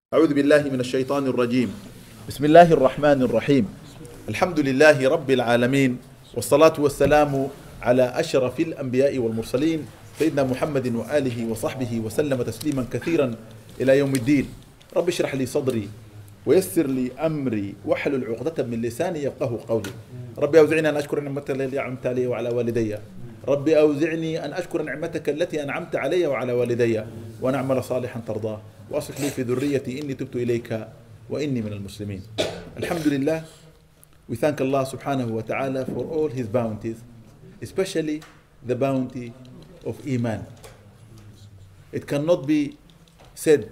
أعوذ بالله من الشيطان الرجيم. بسم الله الرحمن الرحيم. الحمد لله رب العالمين، والصلاة والسلام على أشرف الأنبياء والمرسلين سيدنا محمد وآله وصحبه وسلم تسليما كثيرا إلى يوم الدين. رب اشرح لي صدري ويسر لي أمري واحلل عقدة من لساني يفقه قولي. ربي أوزعني أن أشكر نعمتك التي أنعمت علي وعلى والدي. ربي أوزعني أن أشكر نعمتك التي أنعمت علي وعلى والدي وأن أعمل صالحا ترضاه وأصلح لي في ذريتي إني تبت إليك وإني من المسلمين. Alhamdulillah, we thank Allah subhanahu wa ta'ala for all his bounties, especially the bounty of Iman. It cannot be said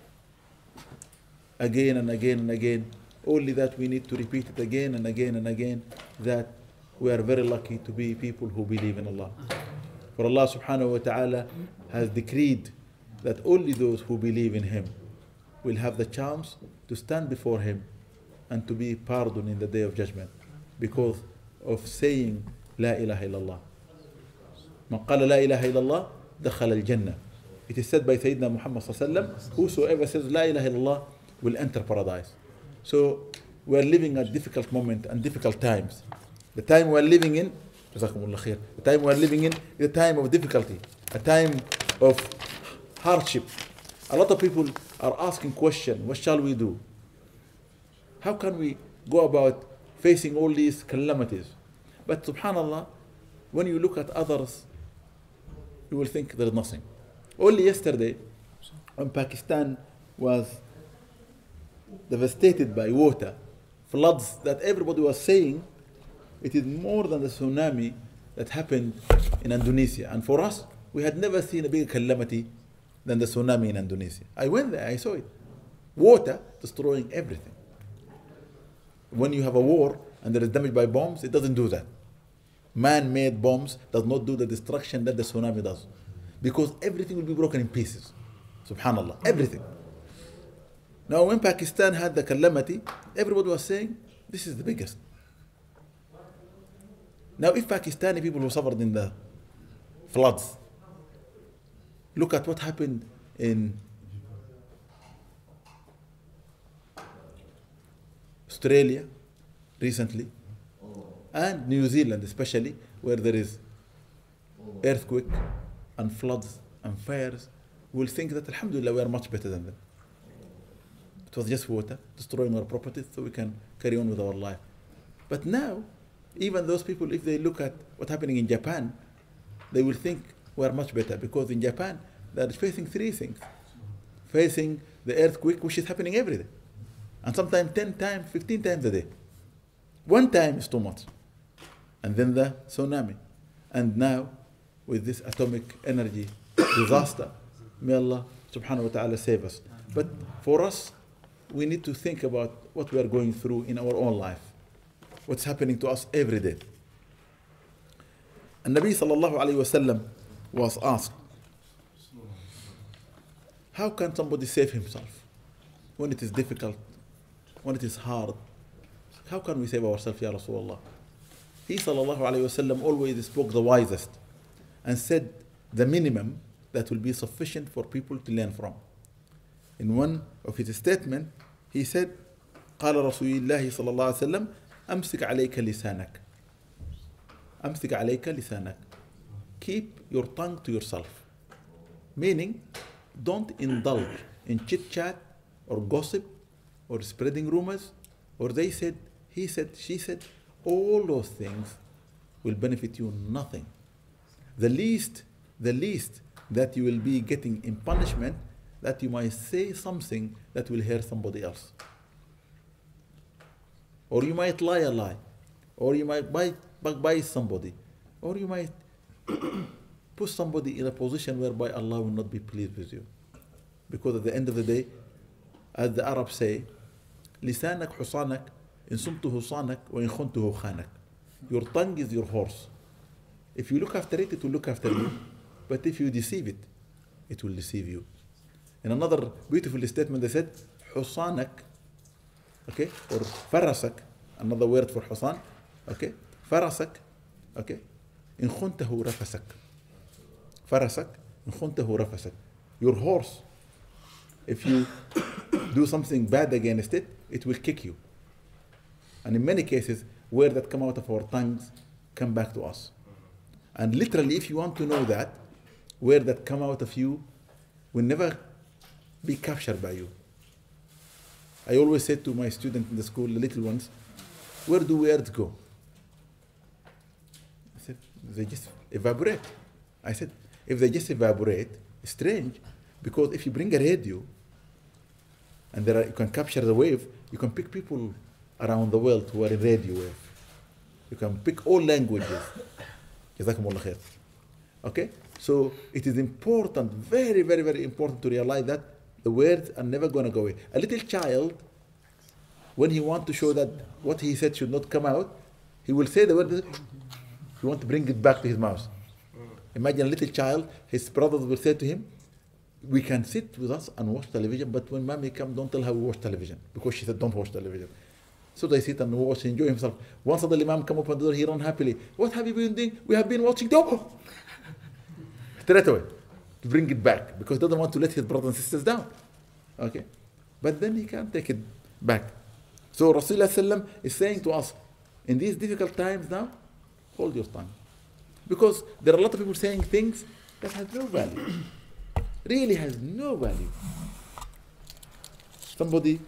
again and again and again, only that we need to repeat it again and again and again, that we are very lucky to be people who believe in Allah. For Allah subhanahu wa ta'ala has decreed that only those who believe in Him will have the chance to stand before Him and to be pardoned in the Day of Judgment because of saying La ilaha illallah. Man qala la ilaha illallah dakhala al-jannah. It is said by Sayyidina Muhammad sallallahu alaihi wasallam, whosoever says La ilaha illallah will enter paradise. So we are living at difficult moment and difficult times. The time we are living in, Jazakumullahu Khair, the time we are living in is a time of difficulty, a time of hardship. A lot of people are asking questions, what shall we do? How can we go about facing all these calamities? But subhanallah, when you look at others, you will think there is nothing. Only yesterday, when Pakistan was devastated by water, floods that everybody was saying, it is more than the tsunami that happened in Indonesia. And for us, we had never seen a bigger calamity than the tsunami in Indonesia. I went there, I saw it. Water destroying everything. When you have a war and there is damage by bombs, it doesn't do that. Man-made bombs does not do the destruction that the tsunami does. Because everything will be broken in pieces. Subhanallah, everything. Now when Pakistan had the calamity, everybody was saying, this is the biggest. Now if Pakistani people who suffered in the floods, look at what happened in Australia recently, and New Zealand especially, where there is earthquake and floods and fires, we'll think that Alhamdulillah we are much better than them. It was just water destroying our properties so we can carry on with our life. But now, even those people, if they look at what's happening in Japan, they will think we are much better, because in Japan they are facing three things. Facing the earthquake, which is happening every day, and sometimes 10 times, 15 times a day. One time is too much. And then the tsunami. And now with this atomic energy disaster, may Allah subhanahu wa ta'ala save us. But for us, we need to think about what we are going through in our own life, what's happening to us every day. And Nabi sallallahu alayhi wa sallam was asked, how can somebody save himself when it is difficult, when it is hard? How can we save ourselves, Ya Rasulullah? He sallallahu alayhi wa sallam always spoke the wisest and said the minimum that will be sufficient for people to learn from. In one of his statements, he said, قال رسول الله صلى الله عليه وسلم أمسك عليك لسانك. أمسك عليك لسانك. Keep your tongue to yourself. Meaning, don't indulge in chit-chat or gossip or spreading rumors, or they said, he said, she said. All those things will benefit you nothing. The least that you will be getting in punishment, that you might say something that will hurt somebody else. Or you might lie a lie, or you might backbite somebody, or you might put somebody in a position whereby Allah will not be pleased with you. Because at the end of the day, as the Arabs say, لسانك حصانك إن صمته صانك وإن خنته خانك. Your tongue is your horse. If you look after it, it will look after you. But if you deceive it, it will deceive you. In another beautiful statement, they said, حصانك, okay, or فرسك, another word for حصان, okay, فرسك, okay, إن خنته رفسك. فرسك إن خنته رفسك. Your horse, if you do something bad against it, it will kick you. And in many cases, words that come out of our tongues come back to us. And literally, if you want to know that, words that come out of you will never be captured by you. I always say to my students in the school, the little ones, where do words go? I said, they just evaporate. I said, if they just evaporate, it's strange, because if you bring a radio and you can capture the wave, you can pick people around the world who are in radio wave. You can pick all languages. Jazakallahu Khair. Okay? So it is important, very, very, very important to realize that the words are never going to go away. A little child, when he wants to show that what he said should not come out, he will say the word, he wants to bring it back to his mouth. Imagine a little child, his brothers will say to him, we can sit with us and watch television, but when mommy comes, don't tell her we watch television, because she said don't watch television. So they sit and watch, enjoy himself. Once the imam come up on the door, he run happily. What have you been doing? We have been watching the straight away, to bring it back, because he doesn't want to let his brothers and sisters down. Okay? But then he can't take it back. So Rasulullah is saying to us, in these difficult times now, hold your tongue. Because there are a lot of people saying things that have no value. Really has no value. Somebody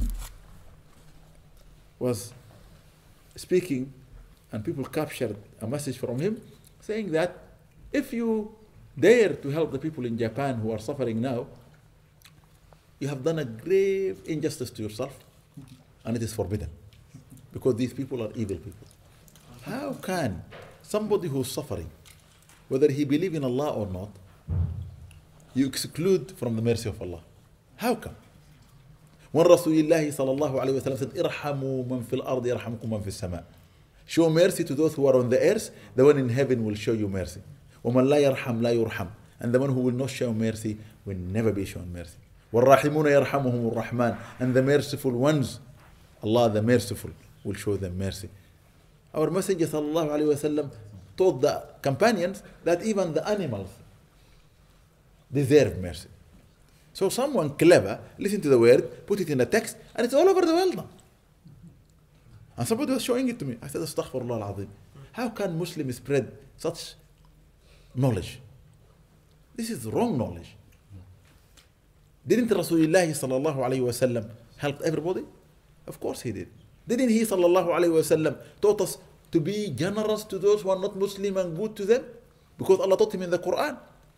was speaking and people captured a message from him saying that if you dare to help the people in Japan who are suffering now, you have done a grave injustice to yourself, and it is forbidden, because these people are evil people. How can somebody who is suffering, whether he believes in Allah or not, you exclude from the mercy of Allah? How come? When Rasulullah sallallahu alayhi wa sallam said, "Irhamu man fil ard yarhamkum man fis sama." Show mercy to those who are on the earth, the one in heaven will show you mercy. وَمَنْ لَا يَرْحَمْ لَا يُرْحَمْ. And the one who will not show mercy will never be shown mercy. وَالرَّاحِمُونَ يَرْحَمُهُمُ الرَّحْمَنُ. And the merciful ones, Allah the merciful, will show them mercy. Our Messenger sallallahu alayhi wa sallam taught the companions that even the animals deserve mercy. So someone clever, listen to the word, put it in a text, and it's all over the world now. And somebody was showing it to me. I said, Astaghfirullah al-Azim. How can Muslims spread such knowledge? This is wrong knowledge. Didn't Rasulullah sallallahu alayhi wa sallam help everybody? Of course he did. Didn't he sallallahu alayhi wa sallam taught us to be generous to those who are not Muslim and good to them? Because Allah taught him in the Quran.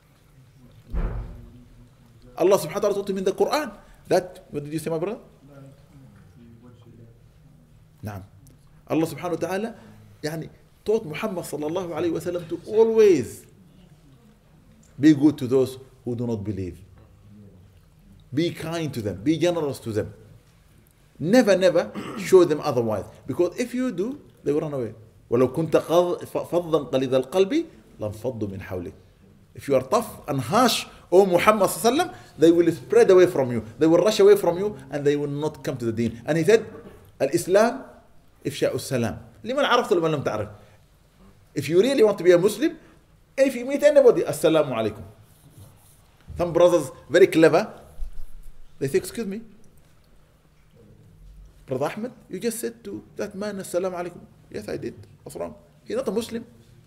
Allah subhanahu wa ta'ala taught him in the Quran that, what did you say, my brother? Naam. Allah subhanahu wa ta'ala taught Muhammad sallallahu alayhi wa sallam to always be good to those who do not believe. Be kind to them. Be generous to them. Never, never show them otherwise. Because if you do, they will run away. وَلَوْ كُنْتَ فَضًّا قَلِيظَ الْقَلْبِ لَانْفَضُّوا مِنْ حَوْلِكَ. If you are tough and harsh, O Muhammad sallallahu alayhi wa sallam, they will spread away from you. They will rush away from you and they will not come to the deen. And he said, Al-Islam, إفشاء السلام. لمن عرفت لمن لم تعرف. If you really want to be a Muslim, if you meet anybody, Assalamu alaikum. Some brothers, very clever, they say, excuse me, Brother Ahmed, you just said to that man, Assalamu alaikum. Yes, I did. What's wrong? He's not a Muslim.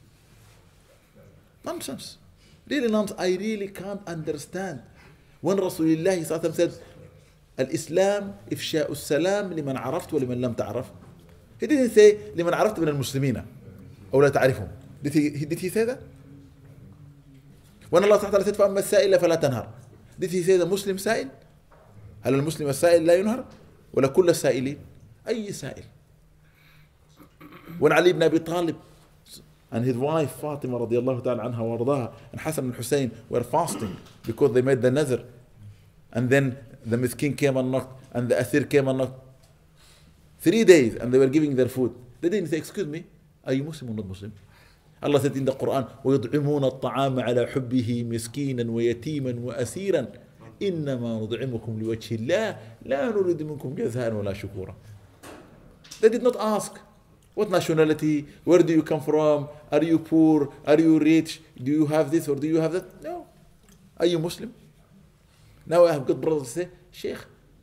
Nonsense. Really nonsense. I really can't understand. When Rasulullah said, Al-Islam, إفشاء السلام لمن عرفت ولمن لم تعرف. He didn't say لمن عرفت من المسلمين أو لا تعرفهم. Did he say that? When Allah تعالى said فأما السائل فلا تنهر. Did he say the Muslim سائل؟ هل المسلم السائل لا ينهر؟ ولا كل السائلين؟ أي سائل؟ When Ali ibn Abi Talib and his wife Fatima radiallahu ta'ala anha wardaha and Hassan and Hussein were fasting because they made the nazr, and then the miskin came and knocked and the asir came and knocked 3 days and they were giving their food. They didn't say, excuse me, are you Muslim or not Muslim? Allah said in the Quran, وَيُطْعِمُونَ الطَّعَامَ عَلَى حُبِّهِ مِسْكِينًا وَيَتِيمًا وَأَسِيرًا إِنَّمَا نُطْعِمُكُمْ لِوَجْهِ اللَّهِ لَا نُرِيدُ مِنكُمْ جَزَاءً وَلَا شُكُورًا. They did not ask, what nationality, where do you come from, are you poor, are you rich, do you have this or do you have that? No. Are you Muslim? Now I have got brothers say, Sheikh,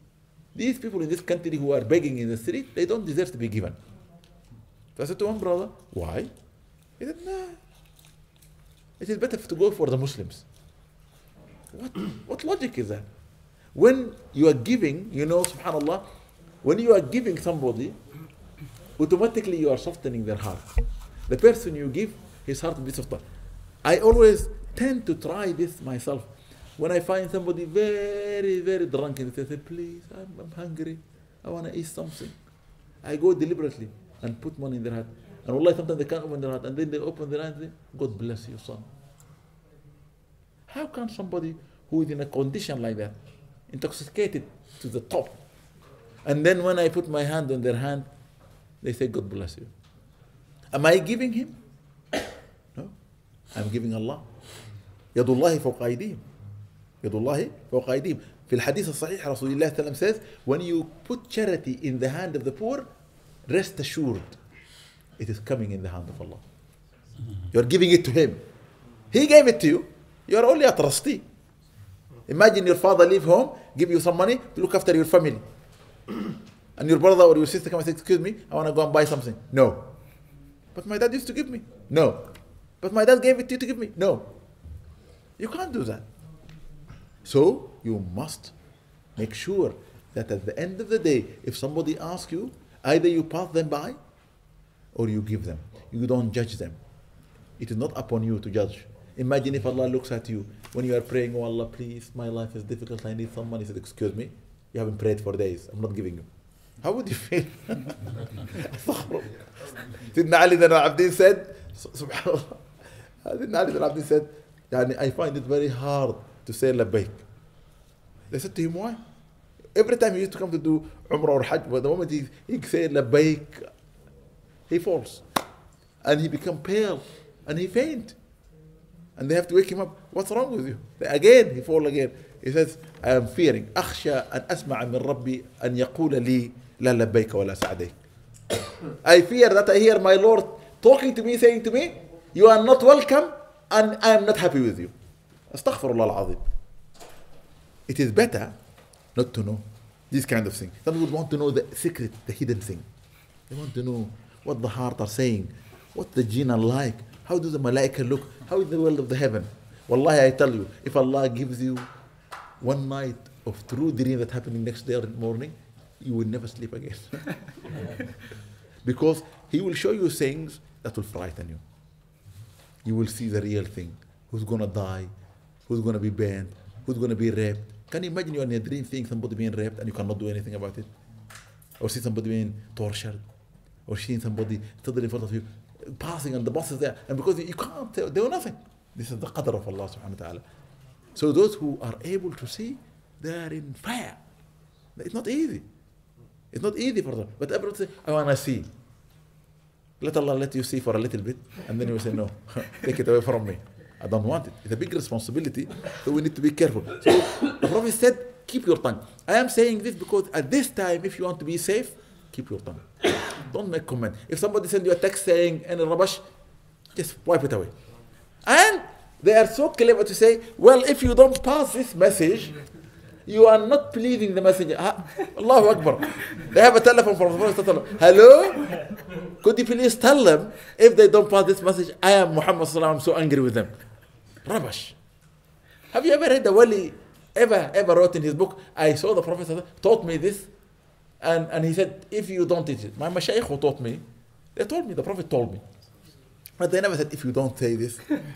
These people in this country who are begging in the street, they don't deserve to be given. So I said to one brother, why? He said, no, it is better to go for the Muslims. What logic is that? When you are giving, you know, subhanAllah, when you are giving somebody, automatically you are softening their heart. The person you give, his heart will be softer. I always tend to try this myself. When I find somebody very, very drunk and they say, please, I'm hungry, I want to eat something. I go deliberately and put money in their hand. And Allah, sometimes they can't open their hand, and then they open their hand and say, God bless you, son. How can somebody who is in a condition like that, intoxicated to the top, and then when I put my hand on their hand, they say, God bless you. Am I giving him? No. I'm giving Allah. يد الله فوق أيديهم. يد الله فوق أيديهم. في الحديث الصحيح رسول الله صلى الله عليه وسلم says, when you put charity in the hand of the poor, rest assured, it is coming in the hand of Allah. You're giving it to him. He gave it to you. You're only a trustee. Imagine your father leave home, give you some money to look after your family. And your brother or your sister come and say, excuse me, I want to go and buy something. No. But my dad used to give me. No. But my dad gave it to you to give me. No. You can't do that. So you must make sure that at the end of the day, if somebody asks you, either you pass them by or you give them. You don't judge them. It is not upon you to judge. Imagine if Allah looks at you when you are praying, oh Allah, please, my life is difficult, I need some money. He said, excuse me, you haven't prayed for days, I'm not giving you. How would you feel? Sidna Ali bin Abdin said, subhanAllah, Sidna Ali bin Abdin said, I find it very hard to say labbaik. They said to him, why? Every time he used to come to do Umrah or Hajj, but the moment he say labbaik, he falls. And he become pale. And he faint. And they have to wake him up. What's wrong with you? Again, he fall again. He says, I am fearing. أخشى أن أسمع من ربي أن يقول لي لا لبيك ولا سعديك. I fear that I hear my Lord talking to me, saying to me, you are not welcome and I am not happy with you. Astaghfirullah al-Azim. It is better not to know this kind of thing. Some people want to know the secret, the hidden thing. They want to know what the heart are saying, what the jinn are like, how do the malaika look, how is the world of the heaven. Wallahi, I tell you, if Allah gives you one night of true dream that happening next day morning, you will never sleep again. Because He will show you things that will frighten you. You will see the real thing. Who's going to die? Who's going to be banned? Who's going to be raped? Can you imagine you are in a dream seeing somebody being raped and you cannot do anything about it? Or see somebody being tortured? Or seeing somebody stood in front of you, passing and the boss is there. And because you can't do nothing. This is the qadr of Allah subhanahu wa ta'ala. So those who are able to see, they are in fire. It's not easy. It's not easy for them. But everyone say, I want to see. Let Allah let you see for a little bit, and then you will say, no, take it away from me. I don't want it. It's a big responsibility, so we need to be careful. So the Prophet said, keep your tongue. I am saying this because at this time, if you want to be safe, keep your tongue. Don't make comment. If somebody sends you a text saying, any rubbish, just wipe it away. And they are so clever to say, well, if you don't pass this message, you are not pleasing the messenger. Allahu Akbar. They have a telephone from the Prophet. Hello? Could you please tell them, if they don't pass this message, I am Muhammad sallallahu alaihi wasallam, I'm so angry with them. Rubbish. Have you ever read the wali ever wrote in his book, I saw the Prophet taught me this, and he said, if you don't teach it. My mashayikh who taught me, they told me, the Prophet told me. But they never said, if you don't say this.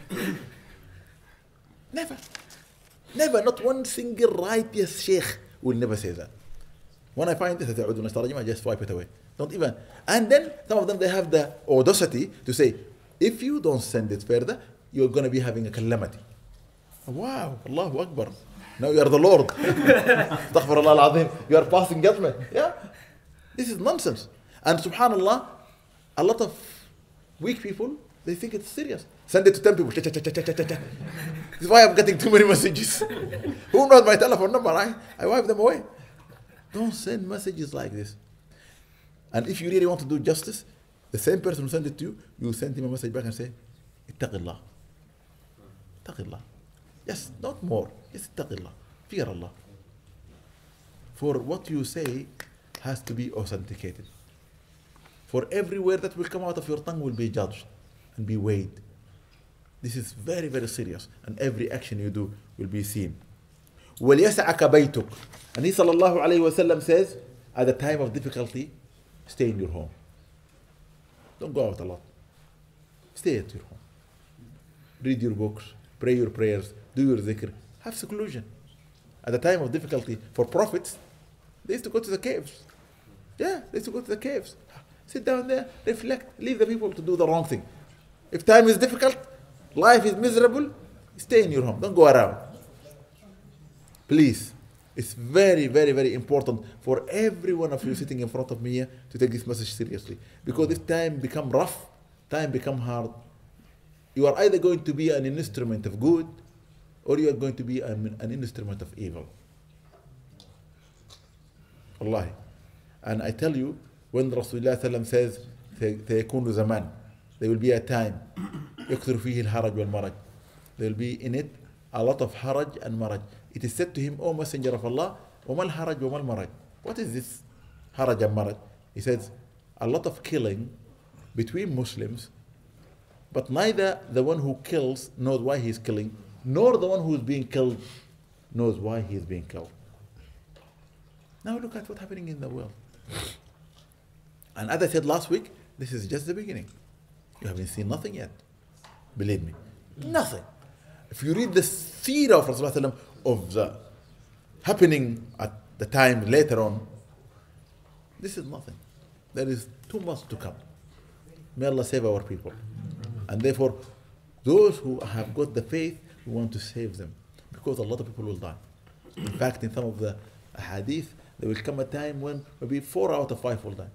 Never. Never, not one single righteous sheikh will never say that. When I find this, I just wipe it away. Don't even. And then some of them, they have the audacity to say, if you don't send it further, you're going to be having a calamity. Wow, Allahu Akbar. Now you are the Lord. Astaghfirullah al-Azim. You are passing judgment. Yeah? This is nonsense. And subhanallah, a lot of weak people, they think it's serious. Send it to 10 people. This is why I'm getting too many messages. Who knows my telephone number? I wipe them away. Don't send messages like this. And if you really want to do justice, the same person who sent it to you, you send him a message back and say, Ittaqillah. Ittaqillah. Yes, not more. Yes, Ittaqillah. Fear Allah. For what you say has to be authenticated. For every word that will come out of your tongue will be judged and be weighed. This is very, very serious. And every action you do will be seen. وَلْيَسَعَكَ بَيْتُكَ. And he sallallahu alayhi wa sallam says, at the time of difficulty, stay in your home. Don't go out a lot. Stay at your home. Read your books, pray your prayers, do your dhikr, have seclusion. At the time of difficulty, for prophets, they used to go to the caves. Yeah, they used to go to the caves. Sit down there, reflect, leave the people to do the wrong thing. If time is difficult, life is miserable, stay in your home, don't go around. Please, it's very, very, very important for every one of you sitting in front of me here to take this message seriously. Because if time become rough, time become hard, you are either going to be an instrument of good or you are going to be an instrument of evil. Wallahi. And I tell you, when Rasulullah sallam says, سيكون زمان, there will be a time, يكثر فيه الحرج والمرج. There will be in it a lot of haraj and maraj. It is said to him, O Messenger of Allah, وما الحرج وما المرج. What is this haraj and maraj? He says, a lot of killing between Muslims, but neither the one who kills knows why he is killing, nor the one who is being killed knows why he is being killed. Now look at what's happening in the world. And as I said last week, this is just the beginning. You haven't seen nothing yet. Believe me, nothing. If you read the seerah of Rasulullah of the happening at the time later on, this is nothing. There is too much to come. May Allah save our people. And therefore, those who have got the faith, we want to save them. Because a lot of people will die. In fact, in some of the hadith, there will come a time when maybe 4 out of 5 will die.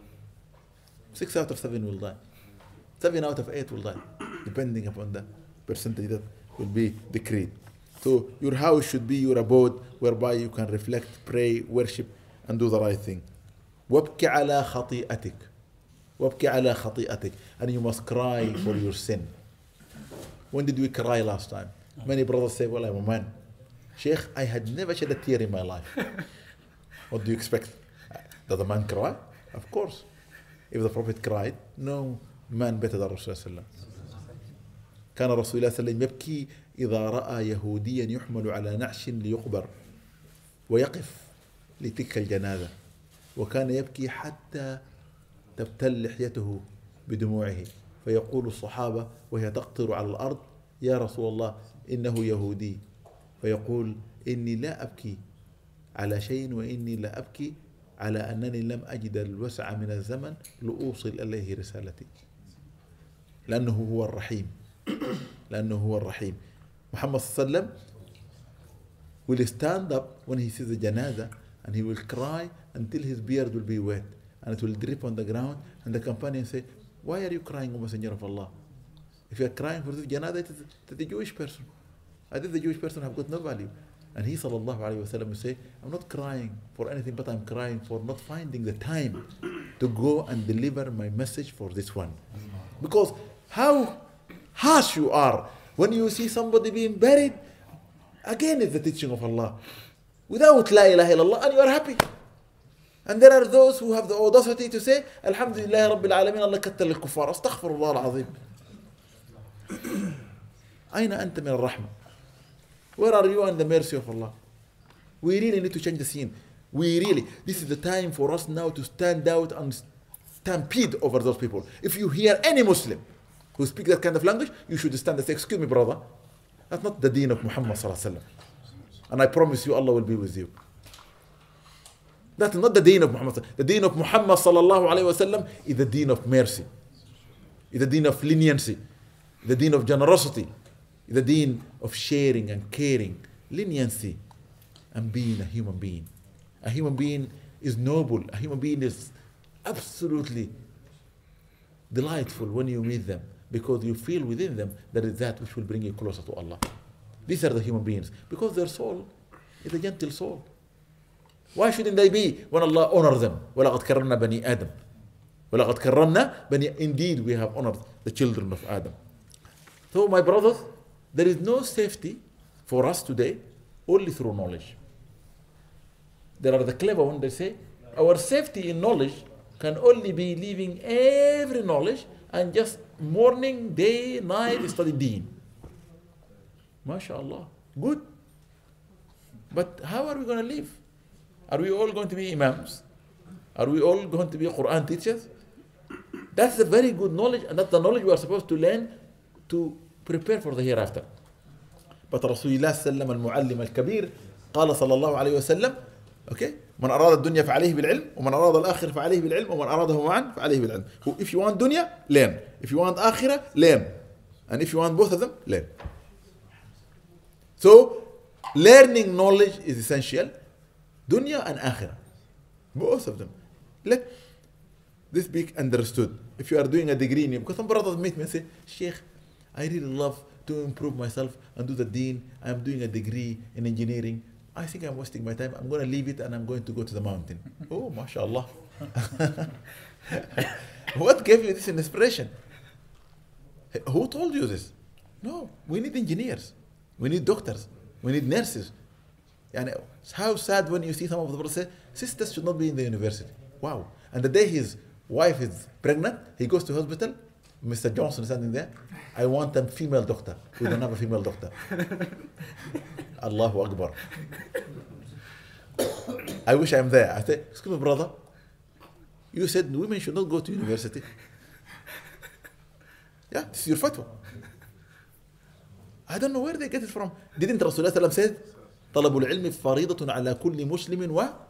6 out of 7 will die. 7 out of 8 will die. Depending upon the percentage that will be decreed. So your house should be your abode whereby you can reflect, pray, worship, and do the right thing. وَابْكِ عَلَى خَطِيئَتِكَ. وَابْكِ عَلَى خَطِيئَتِكَ. And you must cry for your sin. When did we cry last time? Many brothers say, well, I'm a man. Sheikh, I had never shed a tear in my life. What do you expect? Does a man cry? Of course. If the Prophet cried, no man better than Rasulullah. كان رسول الله صلى الله عليه وسلم يبكي إذا رأى يهوديا يحمل على نعش ليقبر ويقف لتلك الجنازة وكان يبكي حتى تبتل لحيته بدموعه فيقول الصحابة وهي تقطر على الأرض يا رسول الله إنه يهودي فيقول إني لا أبكي على شيء وإني لا أبكي على أنني لم أجد الوسع من الزمن لأوصل إليه رسالتي لأنه هو الرحيم لأنه هو الرحيم. Muhammad صلى الله عليه وسلم will stand up when he sees the janazah and he will cry until his beard will be wet and it will drip on the ground and the companion say, why are you crying, O Messenger of Allah? If you are crying for this janazah, it is the Jewish person. I think the Jewish person have got no value. And he sallallahu alayhi wa sallam will say, I'm not crying for anything, but I'm crying for not finding the time to go and deliver my message for this one. Because how harsh you are when you see somebody being buried, again it's the teaching of Allah. Without La ilaha illallah, and you are happy. And there are those who have the audacity to say, Alhamdulillah Rabbil Alameen, Allah kattal al-kuffar, astaghfirullah al-azim. Aina anta min al-rahmah? Where are you and the mercy of Allah? We really need to change the scene. This is the time for us now to stand out and stampede over those people. If you hear any Muslim who speaks that kind of language, you should stand and say, excuse me, brother, that's not the deen of Muhammad sallallahu alaihi wasallam. And I promise you, Allah will be with you. That's not the deen of Muhammad. The deen of Muhammad sallallahu alaihi wasallam is the deen of mercy, is the deen of leniency, the deen of generosity, the deen of sharing and caring, leniency, and being a human being. A human being is noble. A human being is absolutely delightful when you meet them because you feel within them that is that which will bring you closer to Allah. These are the human beings because their soul is a gentle soul. Why shouldn't they be when Allah honors them? وَلَقَدْ كَرَّمْنَا بَنِي آدَمَ وَلَقَدْ كَرَّمْنَا بَنِي. Indeed, we have honored the children of Adam. So, my brothers, there is no safety for us today only through knowledge. There are the clever ones that say, our safety in knowledge can only be leaving every knowledge and just morning, day, night study deen. MashaAllah. Good. But how are we going to live? Are we all going to be imams? Are we all going to be Quran teachers? That's a very good knowledge, and that's the knowledge we are supposed to learn to prepare for the hereafter. But Rasulullah sallam al-muallim al-kabir قال صلى الله عليه وسلم okay, من أراد الدنيا فعليه بالعلم ومن أراد الآخرة فعليه بالعلم ومن أراده معا فعليه بالعلم. If you want dunya, learn. If you want akhirah, learn. And if you want both of them, learn. So, learning knowledge is essential. Dunya and akhirah. Both of them. Let this be understood. If you are doing a degree in, because some brothers meet me and say, Sheikh, I really love to improve myself and do the deen. I'm doing a degree in engineering. I think I'm wasting my time. I'm going to leave it and I'm going to go to the mountain. Oh, mashallah. What gave you this inspiration? Who told you this? No, we need engineers. We need doctors. We need nurses. And it's how sad when you see some of the brothers say, sisters should not be in the university. Wow. And the day his wife is pregnant, he goes to hospital. Mr. Johnson is standing there. I want a female doctor. We don't have a female doctor. Allahu Akbar. I wish I'm there. I say, excuse me, brother. You said women should not go to university. Yeah, this is your fatwa. I don't know where they get it from. Didn't Rasulullah say, طلب العلم فريضة على كل مسلم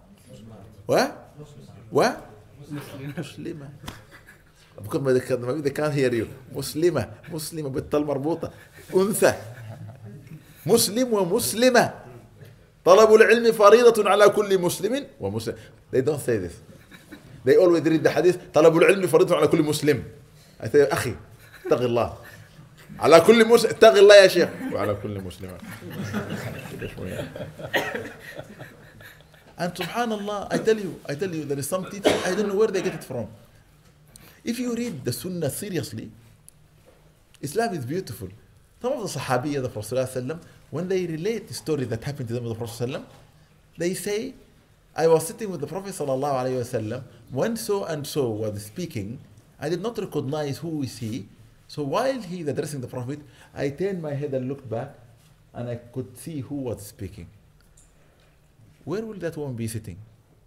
مسلمة. Because they can't hear you. مسلمة بالطل مربوطة. أنثى. مسلم ومسلمة. طلب العلم فريضة على كل مسلم ومسلم. They don't say this. They always read the hadith. طلب العلم فريضة على كل مسلم. I say, أخي اتق الله. على كل مسلم اتق الله يا شيخ. وعلى كل مسلم. And subhanallah, I tell you, there is some teaching, I don't know where they get it from. If you read the Sunnah seriously, Islam is beautiful. Some of the Sahabiyya of the Prophet ﷺ, when they relate the story that happened to them with the Prophet ﷺ, they say, I was sitting with the Prophet ﷺ, when so and so was speaking, I did not recognize who is he. So while he is addressing the Prophet, I turned my head and looked back, and I could see who was speaking. Where will that woman be sitting?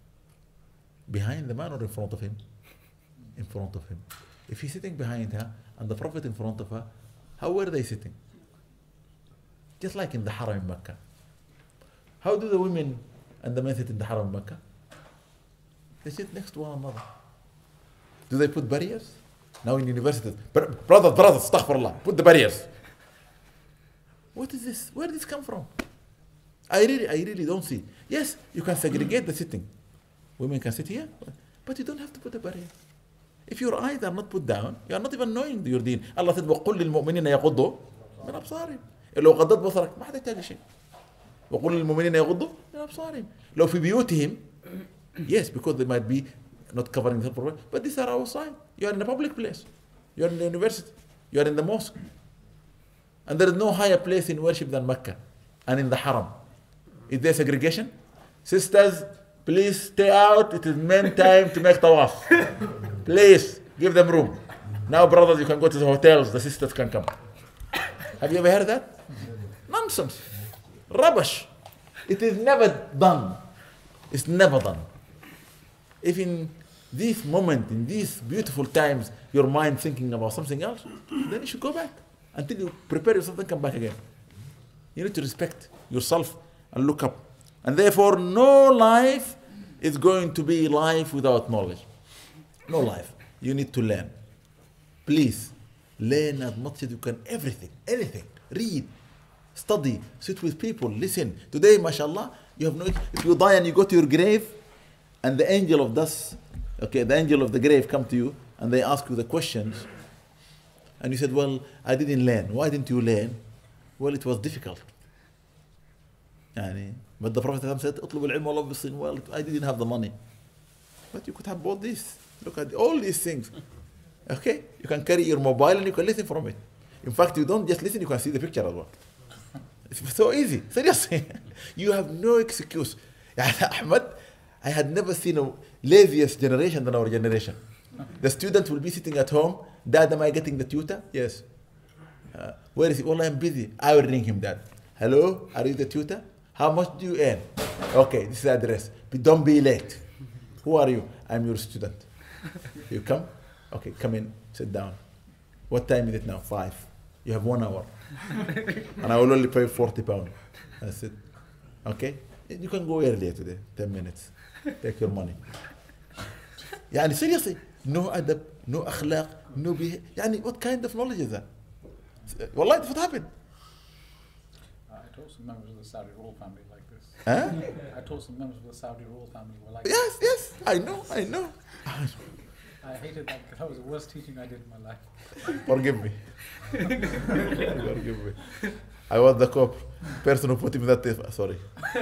Behind the man or in front of him? In front of him. If he's sitting behind her and the Prophet in front of her, how were they sitting? Just like in the Haram in Mecca. How do the women and the men sit in the Haram in Mecca? They sit next to one another. Do they put barriers? Now in universities, brothers, astaghfirullah, put the barriers. What is this? Where did this come from? I really don't see. Yes, you can segregate the sitting. Women can sit here, but you don't have to put a barrier. If your eyes are not put down, you are not even knowing your deen. Allah said, وَقُلْ لِلْمُؤْمِنِينَ يَغُضُّوا مِنْ أَبْصَارِهِمْ. لو غضت بصرك ما حد يحتاج شيء. وقل للمؤمنين يغضوا من أبصارهم. لو في بيوتهم, yes, because they might be not covering the problem, but these are outside. You are in a public place. You are in the university. You are in the mosque. And there is no higher place in worship than Mecca and in the Haram. Is there segregation? Sisters, please stay out. It is men time to make tawaf. Please give them room. Now, brothers, you can go to the hotels. The sisters can come. Have you ever heard that? Nonsense. Rubbish. It is never done. It's never done. If in this moment, in these beautiful times, your mind thinking about something else, then you should go back until you prepare yourself and come back again. You need to respect yourself and look up. And therefore, no life is going to be life without knowledge. No life. You need to learn. Please, learn as much as you can. Everything, anything. Read, study, sit with people, listen. Today, mashallah, you have no. If you die and you go to your grave, and the angel of dust, okay, the angel of the grave come to you, and they ask you the questions, and you said, well, I didn't learn. Why didn't you learn? Well, it was difficult. But the Prophet said, اطلب العلم والله بالصين. Well, I didn't have the money. But you could have bought this. Look at all these things. Okay? You can carry your mobile and you can listen from it. In fact, you don't just listen, you can see the picture as well. It's so easy. Seriously. You have no excuse. Ahmed, I had never seen a laziest generation than our generation. The student will be sitting at home. Dad, am I getting the tutor? Yes. Where is he? Well, I'm busy. I will ring him, Dad. Hello, are you the tutor? How much do you earn? Okay, this is the address. But don't be late. Who are you? I'm your student. You come? Okay, come in, sit down. What time is it now? 5. You have 1 hour. And I will only pay £40. That's it. Okay? You can go earlier today, 10 minutes. Take your money. يعني seriously, no adab, no akhlaq, no behavior. يعني what kind of knowledge is that? Wallah, that's what happened. I told some members of the Saudi royal family like this. Huh? I told some members of the Saudi royal family were like Yes, yes, I know. I hated that because that was the worst teaching I did in my life. Forgive me. Forgive me. I was the person who put him in that. Sorry.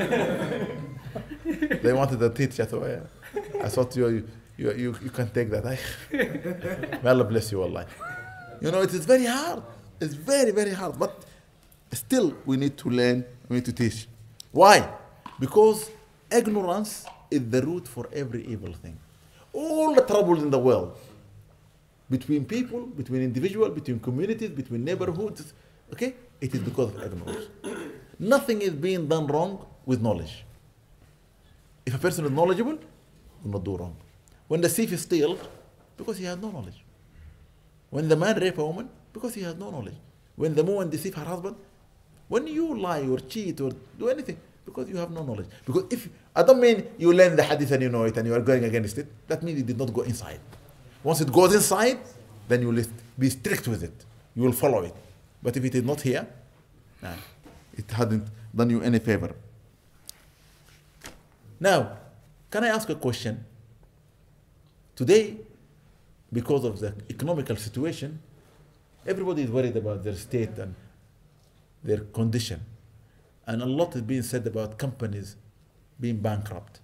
They wanted to teach. I thought you can take that. May Allah bless you, Allah. You know, it is very hard. It's very, very hard. But still, we need to learn. We need to teach. Why? Because ignorance is the root for every evil thing. All the troubles in the world, between people, between individuals, between communities, between neighborhoods, okay, it is because of ignorance. Nothing is being done wrong with knowledge. If a person is knowledgeable, he will not do wrong. When the thief steals, because he has no knowledge. When the man rapes a woman, because he has no knowledge. When the woman deceives her husband, when you lie or cheat or do anything, because you have no knowledge. Because if I don't mean you learn the hadith and you know it and you are going against it, that means it did not go inside. Once it goes inside, then you will be strict with it. You will follow it. But if it is not here, it hadn't done you any favor. Now, can I ask a question? Today, because of the economical situation, everybody is worried about their state and their condition. And a lot is being said about companies being bankrupt.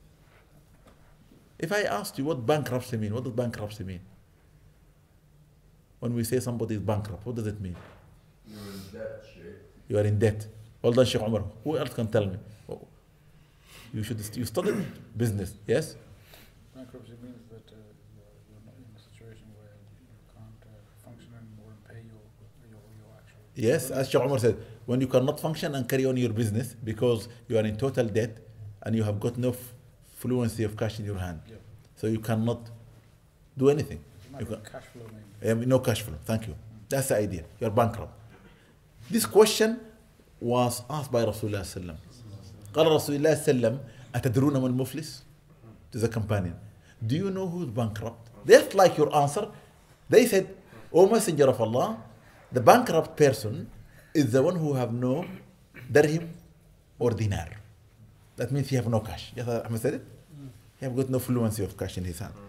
If I asked you what bankruptcy mean, what does bankruptcy mean? When we say somebody is bankrupt, what does it mean? You're in debt, Sheikh. You are in debt. Well done, Sheikh Umar. Who else can tell me? You studied business, yes? Bankruptcy means that you're not in a situation where you can't function anymore and pay your actual... Yes, as Sheikh Umar said, when you cannot function and carry on your business because you are in total debt and you have got no fluency of cash in your hand. Yeah. So you cannot do anything. You can, cash flow maybe. No cash flow, thank you. That's the idea, you're bankrupt. This question was asked by Rasulullah sallam. قال رسول الله sallam, أتدرون من المفلس? To the companion. Do you know who's bankrupt? Just like your answer, they said, O Messenger of Allah, the bankrupt person is the one who have no dirham or dinar. That means he have no cash. Yes, Ahmed said it? He have got no fluency of cash in his hand.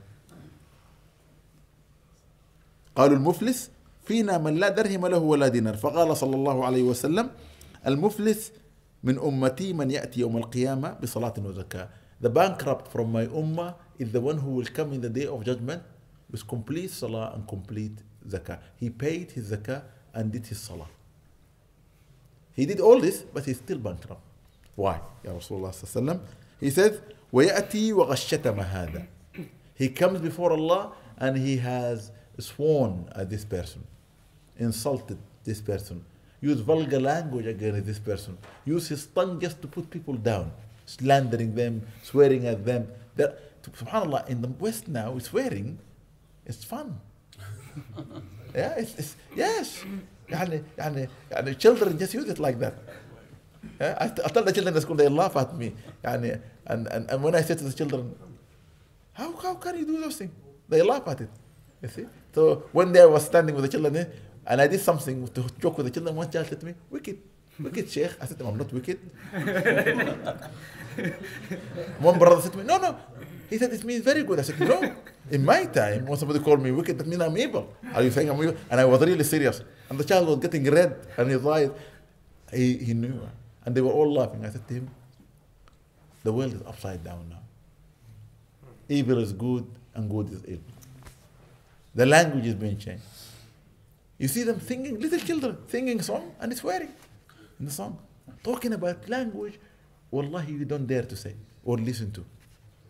قالوا المفلس فينا من لا درهم له ولا دينار فقال صلى الله عليه وسلم المفلس من أمتي من يأتي يوم القيامة بصلاة وزكاة. The bankrupt from my ummah is the one who will come in the day of judgment with complete salah and complete zakah. He paid his zakah and did his salah. He did all this, but he's still bankrupt. Why? Ya Rasulullah sallallahu. He says, وَيَأْتِي وَغَشَّتَمَ هَذَا. He comes before Allah and he has sworn at this person, insulted this person, used vulgar language against this person, used his tongue just to put people down, slandering them, swearing at them. Subhanallah, in the West now, swearing is fun. Yeah, it's yes. يعني children just use it like that. Yeah? I tell the children in school, they laugh at me. And when I say to the children, how can you do those things? They laugh at it. You see? So one day I was standing with the children and I did something to joke with the children. One child said to me, wicked Sheikh. I said to him, I'm not wicked. One brother said to me, no. He said, it means very good. I said, no. In my time, when somebody called me wicked, that means I'm evil. Are you saying I'm evil? And I was really serious. And the child was getting red and his eyes, he knew. And they were all laughing. I said to him, the world is upside down now. Evil is good and good is evil. The language is being changed. You see them singing, little children singing a song and swearing in the song. Talking about language, wallahi, you don't dare to say or listen to.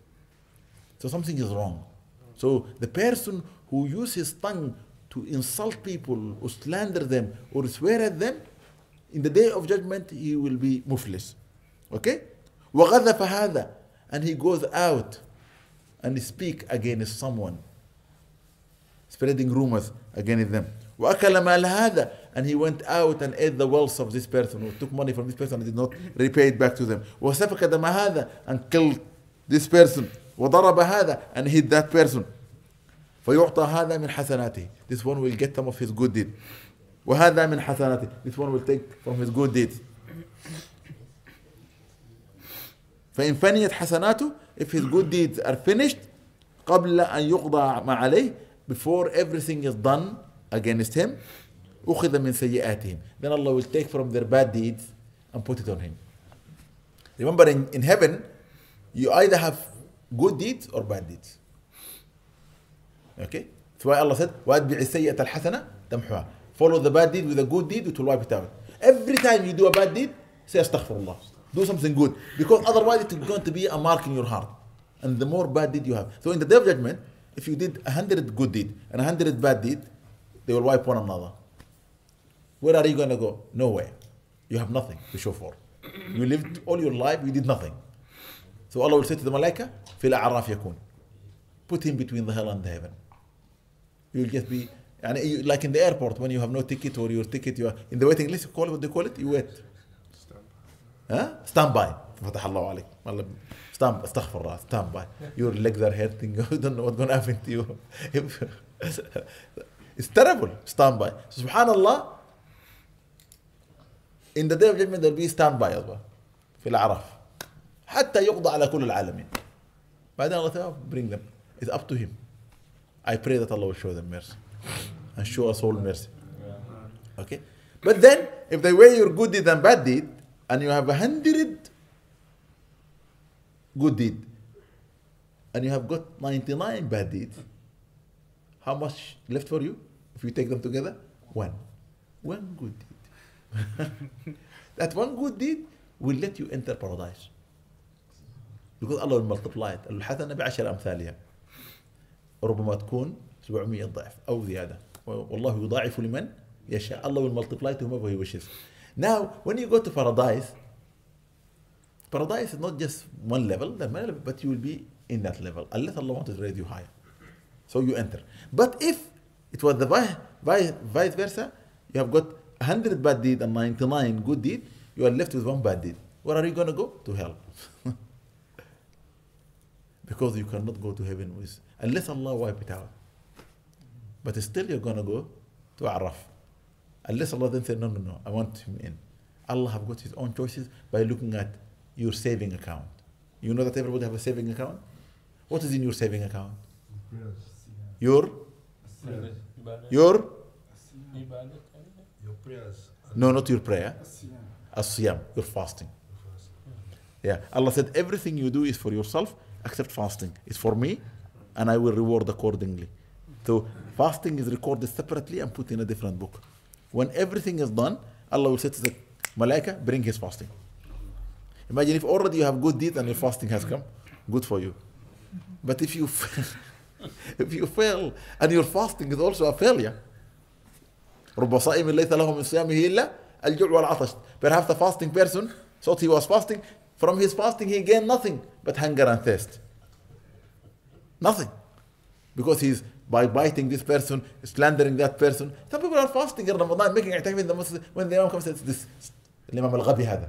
So something is wrong. So the person who uses his tongue to insult people or slander them or swear at them, in the day of judgment he will be muflis. Okay? وَغَذَفَ هَذَا, and he goes out and speak against someone, spreading rumors against them. وَأَكَلَ مَالَ هَذَا, and he went out and ate the wealth of this person, or took money from this person and did not repay it back to them. وَسَفَكَ دَمَ هَذَا, and killed this person. وَضَرَبَ هَذا, and hit that person. فَيُعْطَى هَذَا مِنْ حَسَنَاتِهِ, this one will get some of his good deed. وَهَذَا مِنْ حَسَنَاتِهِ, this one will take from his good deeds. فإن فنيت حسناته, if his good deeds are finished, قبل أن يقضى ما عليه, before everything is done against him, أخذ من سيئاتهم, then Allah will take from their bad deeds and put it on him. Remember, in heaven, you either have good deeds or bad deeds. Okay? That's why Allah said, وَأَتْبِعِ السَّيِّئَةَ الْحَسَنَةَ تَمْحُهَا. Follow the bad deed with a good deed, it will wipe it out. Every time you do a bad deed, say astaghfirullah. Do something good, because otherwise it's going to be a mark in your heart, and the more bad deed you have. So in the day of judgment, if you did 100 good deed and 100 bad deed, they will wipe one another. Where are you going to go? Nowhere. You have nothing to show for. You lived all your life, you did nothing. So Allah will say to the malaika, فِي الْأَعْرَافِ يَكُونَ, put him between the hell and the heaven. You will just be, like in the airport, when you have no ticket, or your ticket, you are in the waiting list, what do you call it? You wait. Stand by. فتح الله عليك. Stand, astaghfirullah, stand by. Your legs are hurting. You don't know what's going to happen to you. It's terrible. Stand by. So, subhanallah, in the day of judgment there will be stand by as well. في الأعراف. حتى يقضى على كل العالمين. بعدين Allah تعالى bring them. It's up to him. I pray that Allah will show them mercy and show us all mercy. Okay. But then, if they weigh your good deed and bad deed, and you have 100 good deed, and you have got 99 bad deeds, how much left for you? If you take them together, one good deed. That one good deed will let you enter paradise, because Allah will multiply it. الحسنة بعشر أمثالها ربما تكون 700 ضعف أو زيادة والله يضاعف لمن يشاء. Allah will multiply to whomever He wishes. Now, when you go to paradise is not just one level, but you will be in that level, unless Allah wants to raise you higher. So you enter. But if it was the vice versa, you have got 100 bad deed and 99 good deed, you are left with one bad deed. Where are you going to go? To hell. Because you cannot go to heaven with, unless Allah wipe it out. But still you're going to go to Araf. Unless Allah then said, no, I want him in. Allah have got His own choices by looking at your saving account. You know that everybody have a saving account? What is in your saving account? Your prayers. No, not your prayer. As-siyam, your fasting. Yeah, Allah said everything you do is for yourself except fasting. It's for me, and I will reward accordingly. So fasting is recorded separately and put in a different book. When everything is done, Allah will say to the malaika, bring his fasting. Imagine if already you have good deeds and your fasting has come, good for you. But if you fail and your fasting is also a failure, رب صائم ليس له من صيامه إلا الجوع والعطش. Perhaps the fasting person thought he was fasting. From his fasting he gained nothing but hunger and thirst. Nothing. Because he's by biting this person, slandering that person. Some people are fasting in Ramadan, making i'tikaf in the masjid. When the Imam comes and says, this الإمام الغبي هذا.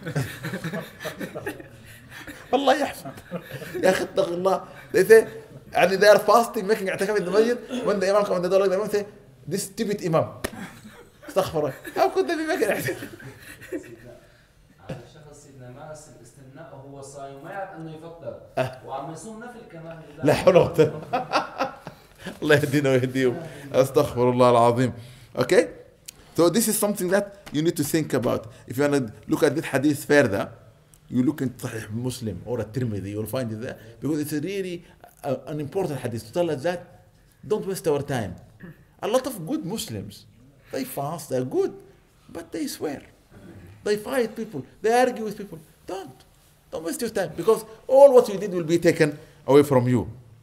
Allah يحفظ. يا أخي اتق الله. They say, and they are fasting, making i'tikaf in the masjid. When the Imam comes and the Imam say, this stupid Imam. استغفر. How could they be making i'tikaf? هو صايم وما يعرف انه يفطر وعم يصوم نفل كمان. لا حول ولا قوة. الله يهدينا ويهديهم. استغفر الله العظيم. Okay? So this is something that you need to think about. If you want to look at this hadith further, you look in Sahih Muslim or at Tirmidhi, you'll find it there, because it's a really an important hadith to tell us that don't waste our time. A lot of good Muslims, they fast, they're good, but they swear. They fight people, they argue with people. Don't waste your time, because all what you did will be taken away from you.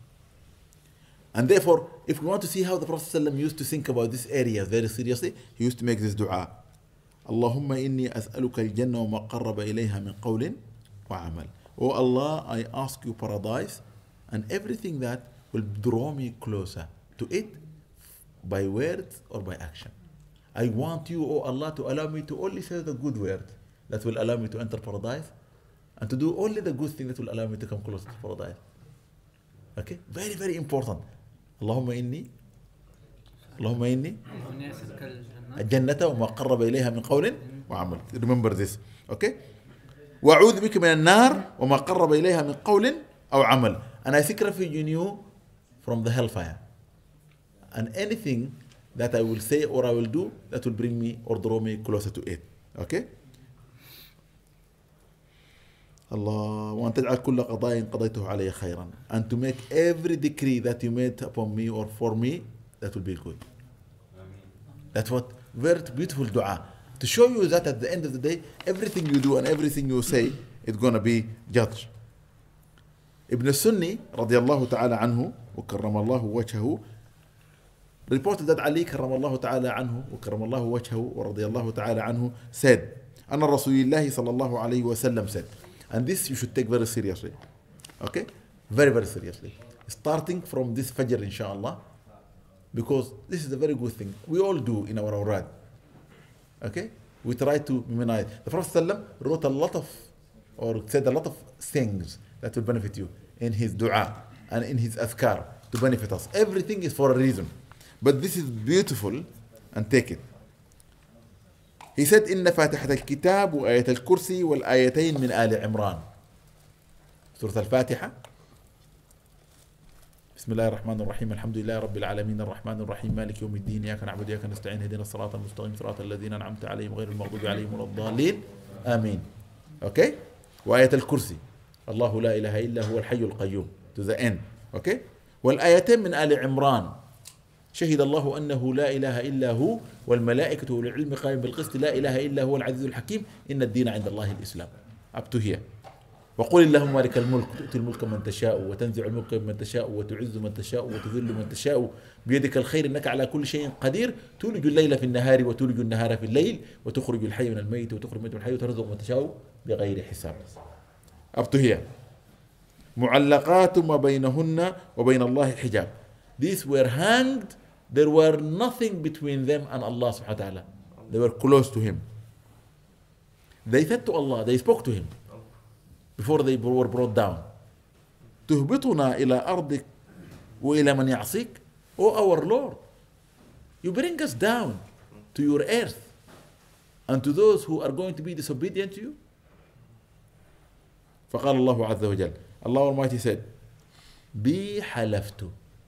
And therefore, if we want to see how the Prophet ﷺ used to think about this area very seriously, he used to make this dua. Allahumma inni as'aluka al-jannah wa ma qarraba ilayha min qawlin wa amal. Oh Allah, I ask you paradise and everything that will draw me closer to it by words or by action. I want you, oh Allah, to allow me to only say the good word that will allow me to enter paradise and to do only the good thing that will allow me to come close to paradise. Okay? Very, very important. Allahumma inni الجنة وما قرب إليها من قول وعمل. Remember this. Okay? وأعوذ بك من النار وما قرب إليها من قول أو عمل. And I seek refuge in you from the hellfire. And anything that I will say or I will do that will bring me or draw me closer to it. Okay? Allah, وأن تجعل كل قضاء قضيته علي خيرا. And to make every decree that you made upon me or for me, that will be good. That's what very beautiful dua. To show you that at the end of the day, everything you do and everything you say is going to be judged. Ibn Sunni, radiallahu ta'ala anhu, وكرم الله وجهه, reported that Ali, كرم الله تعالى عنه, وكرم الله وجهه, ورضي الله تعالى عنه, said, أن رسول الله صلى الله عليه وسلم said, and this you should take very seriously. Okay? Very, very seriously. Starting from this Fajr, inshallah, because this is a very good thing. We all do in our awrad. Okay? We try to memorize. The Prophet ﷺ wrote a lot of, or said a lot of things that will benefit you in his dua and in his azkar to benefit us. Everything is for a reason. But this is beautiful, and take it. He said, إن فاتحة الكتاب وآية الكرسي والآيتين من آل عمران. سورة الفاتحة. بسم الله الرحمن الرحيم الحمد لله رب العالمين الرحمن الرحيم مالك يوم الدين إياك نعبد وإياك نستعين اهدنا الصراط المستقيم صراط الذين أنعمت عليهم غير المغضوب عليهم ولا الضالين آمين. Okay? وآية الكرسي الله لا إله إلا هو الحي القيوم to the end. Okay? والآيتين من آل عمران شهد الله أنه لا إله إلا هو والملائكة والعلم قائم بالقسط لا إله إلا هو العزيز الحكيم إن الدين عند الله الإسلام. Up to here. وقل اللهم مالك الملك تؤتي الملك من تشاء وتنزع الملك من تشاء وتعز من تشاء وتذل من تشاء بيدك الخير إنك على كل شيء قدير تولج الليل في النهار وتولج النهار في الليل وتخرج الحي من الميت وتخرج الميت من الحي وترزق من تشاء بغير حساب. Up to here. معلقات ما بينهن وبين الله حجاب. These were hanged. There were nothing between them and Allah subhanahu wa ta'ala. They were close to him. They said to Allah, they spoke to him before they were brought down. تهبطنا إلى أرضك وإلى من يعصيك. O our Lord, you bring us down to your earth and to those who are going to be disobedient to you. فقال الله عز وجل, Allah Almighty said, بي حلفت.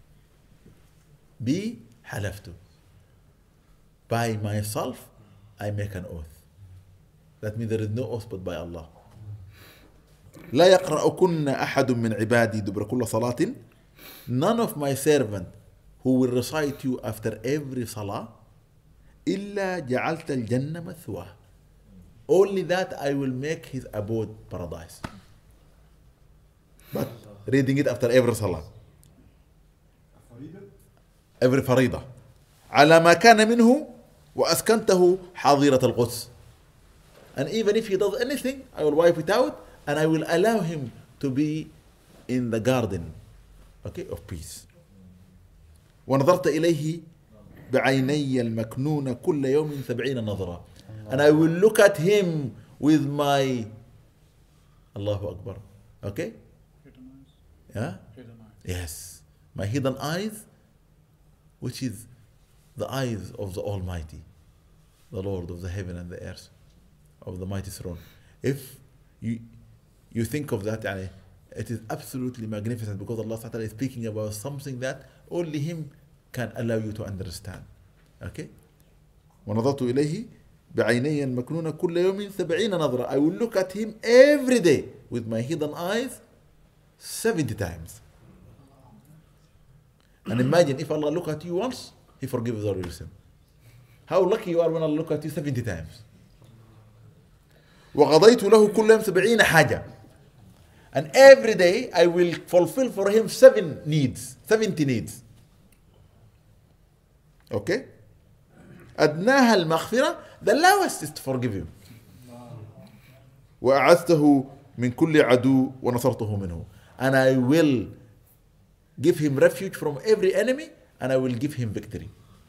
بي حلفت. By myself I make an oath. That means there is no oath but by Allah. لا يقرأكن أحد من عبادي دبر كل صلاة. None of my servant who will recite you after every salah إلا جعلت الجنة مثواه. Only that I will make his abode paradise. But reading it after every salah. Every فريضة. على ما كان منه وأسكنته حظيرة القدس. And even if he does anything, I will wipe it out and I will allow him to be in the garden, okay, of peace. ونظرت إليه بعيني المكنون كل يوم 70 نظرة. And I will look at him with my Allahu Akbar. Okay? Hidden eyes. Yeah? Hidden eyes. Yes. My hidden eyes, which is the eyes of the Almighty, the Lord of the heaven and the earth, of the mighty throne. If you think of that, it is absolutely magnificent because Allah Subhanahu wa Ta'ala is speaking about something that only Him can allow you to understand. Okay? ونظرت إليه بعيني المكنون كل يوم 70 نظرة. I will look at him every day with my hidden eyes 70 times. And imagine if Allah look at you once, He forgives all your sin. How lucky you are when Allah look at you 70 times. وقضيت له كل يوم 70 حاجة. And every day I will fulfill for him 70 needs. Okay? أدناها المغفرة, the lowest is to forgive you. وأعزته من كل عدو ونصرته منه. And I will give him refuge from every enemy, and I will give him victory.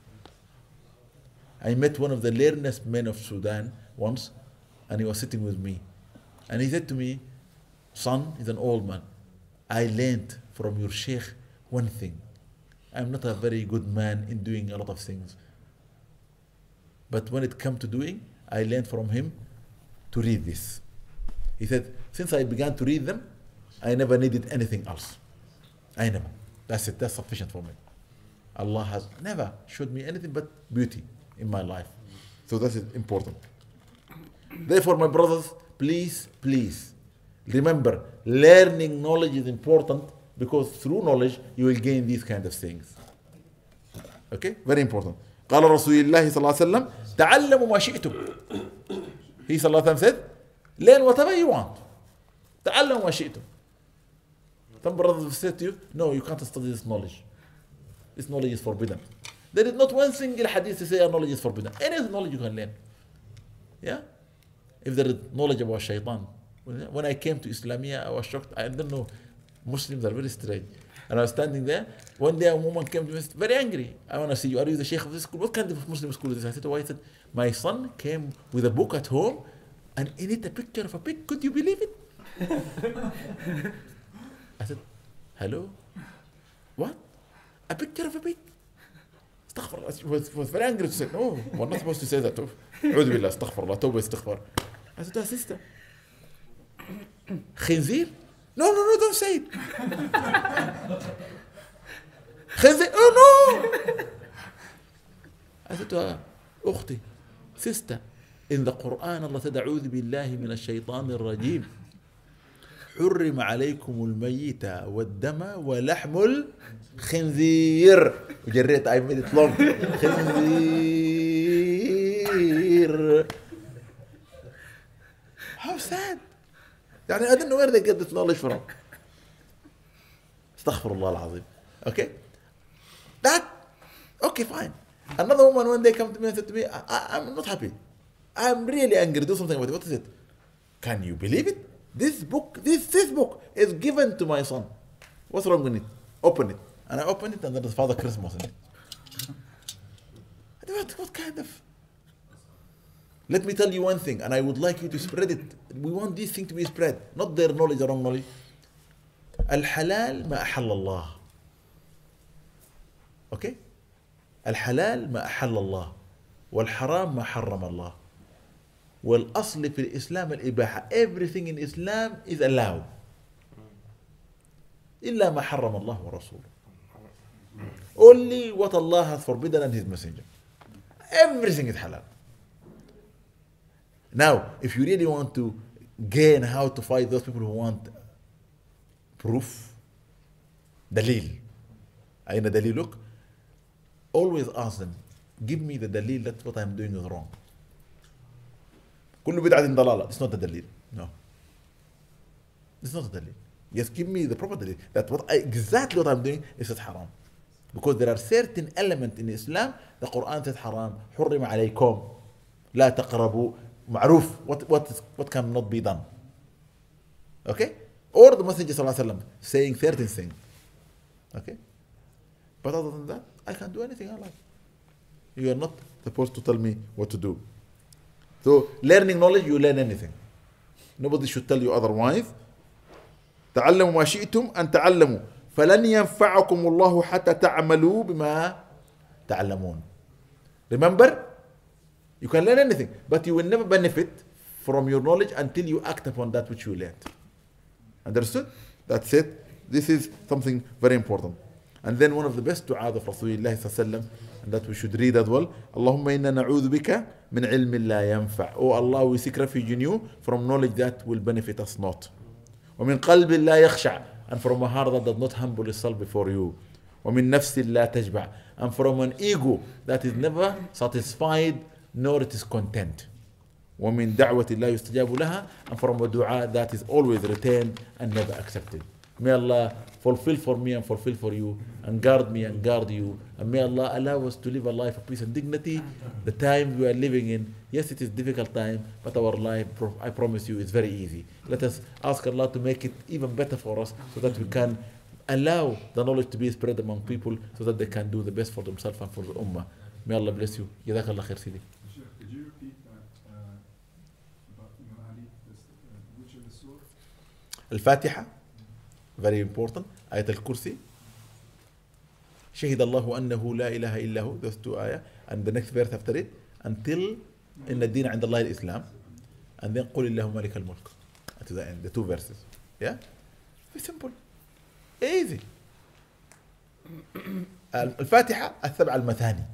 I met one of the learnedest men of Sudan once, and he was sitting with me. And he said to me, son, he's an old man, I learned from your sheikh one thing. I'm not a very good man in doing a lot of things. But when it comes to doing, I learned from him to read this. He said, since I began to read them, I never needed anything else. I never. That's it. That's sufficient for me. Allah has never showed me anything but beauty in my life. So that is important. Therefore, my brothers, please, please, remember, learning knowledge is important because through knowledge, you will gain these kind of things. Okay? Very important. قال رسول الله صلى الله عليه وسلم تعلموا ما شئتم. He صلى الله عليه وسلم said, learn whatever you want. تعلموا ما شئتم. Some brothers will say to you, no, you can't study this knowledge. This knowledge is forbidden. There is not one single hadith to say our knowledge is forbidden. Any knowledge you can learn. Yeah? If there is knowledge about shaitan. When I came to Islamia, I was shocked. I don't know. Muslims are very strange. And I was standing there. One day a woman came to me, very angry. I want to see you. Are you the sheikh of this school? What kind of Muslim school is this? I said, why? He said, my son came with a book at home and in it a picture of a pig. Could you believe it? I said, hello? What? A picture of a pig? Astaghfirullah. He was very angry to say, no, we're not supposed to say that. A'udhu billah, astaghfirullah, tawbah, astaghfar. I said, oh, sister. Khinzir? No, don't say it. Khinzir? Oh, no! I said to her, أختي, sister, in the Quran, Allah said, أعوذ بالله من الشيطان الرجيم. حرم عليكم الميت والدم ولحم الخنزير. وجريت, I made it long. خنزير. How sad. يعني I don't know where they get this knowledge from. Astaghfirullah al-Azim. Okay? That, okay, fine. Another woman, when they come to me and said to me, I'm not happy. I'm really angry. Do something about it. What is it? Can you believe it? This book is given to my son. What's wrong with it? Open it. And I open it and there is Father Christmas in it. What kind of... Let me tell you one thing, and I would like you to spread it. We want this thing to be spread, not their knowledge or wrong knowledge. Al-halal ma ahalla Allah. Okay? Al-halal ma ahalla Allah. Wal-haram ma harram Allah. Wal-asli fi al-Islam al-ibaha. Everything in Islam is allowed. Illa ma harram Allah wa Rasuluh. Only what Allah has forbidden and His Messenger. Everything is halal. Now, if you really want to gain how to fight those people who want proof, dalil. Aina dalil, look. Always ask them, give me the dalil that what I'm doing is wrong. كل بدعة ضلالة. It's not a dalil. No. It's not a dalil. Yes, give me the proper dalil. That exactly what I'm doing is haram. Because there are certain elements in Islam, the Quran says haram. حرم عليكم. لا تقربوا. معروف. What cannot be done. Okay? Or the Messenger صلى الله عليه وسلم saying certain things. Okay? But other than that, I can do anything I like. You are not supposed to tell me what to do. So, learning knowledge, you learn anything. Nobody should tell you otherwise. تعلموا ما شئتم أن تعلموا فلن ينفعكم الله حتى تعملوا بما تعلمون. Remember, you can learn anything, but you will never benefit from your knowledge until you act upon that which you learned. Understood? That's it. This is something very important. And then one of the best du'as of Rasulullah sallallahu and that we should read as well. Allahumma inna na'udhu bika min ilmin la yanfa'. Oh Allah, we seek refuge in you from knowledge that will benefit us not. Wa min qalbin la yakhsha'. And from a heart that does not humble itself before you. Wa min nafsin la tajba'. And from an ego that is never satisfied nor it is content. وَمِن دَعْوَةٍ لَا يُسْتَجَابُ لَهَا. And from a dua that is always returned and never accepted. May Allah fulfill for me and fulfill for you, and guard me and guard you, and may Allah allow us to live a life of peace and dignity. The time we are living in, yes, it is difficult time, but our life, I promise you, is very easy. Let us ask Allah to make it even better for us, so that we can allow the knowledge to be spread among people, so that they can do the best for themselves and for the ummah. May Allah bless you. Jazakallahu Khair, Sidi. Could you repeat that about Imam Ali, which of the surah? Al-Fatiha, very important. Ayat al-Kursi. شهد الله أنه لا إله إلا هو. Those two ayah. And the next verse after it. Until إن الدين عند الله الإسلام. And then قل اللهم مالك الملك. To the end. The two verses. Yeah? Very simple. Easy. الفاتحة السبع المثاني.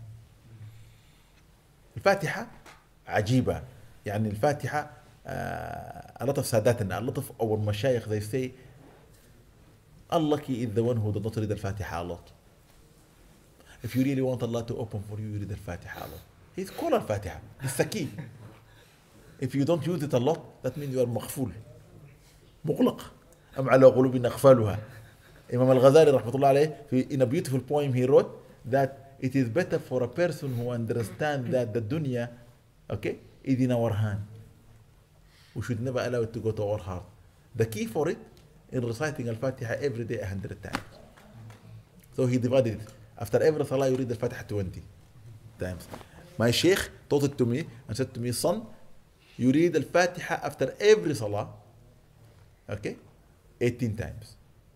الفاتحة عجيبة. يعني الفاتحة a lot of ساداتنا, a lot of our مشايخ, they say unlucky is the one who does not read Al-Fatiha a lot. If you really want Allah to open for you, you read Al-Fatiha a lot. It's called Al-Fatiha. It's the key. If you don't use it a lot, that means you are مغفول. مغلق. أم على قلوب أقفالها. Imam Al-Ghazali rahmatullah alayhi, in a beautiful poem he wrote that it is better for a person who understands that the dunya, okay, is in our hand. We should never allow it to go to our heart. The key for it in reciting Al-Fatiha every day 100 times. So he divided it. After every salah you read Al-Fatiha 20 times. My sheikh taught it to me and said to me, son, you read Al-Fatiha after every salah, okay, 18 times.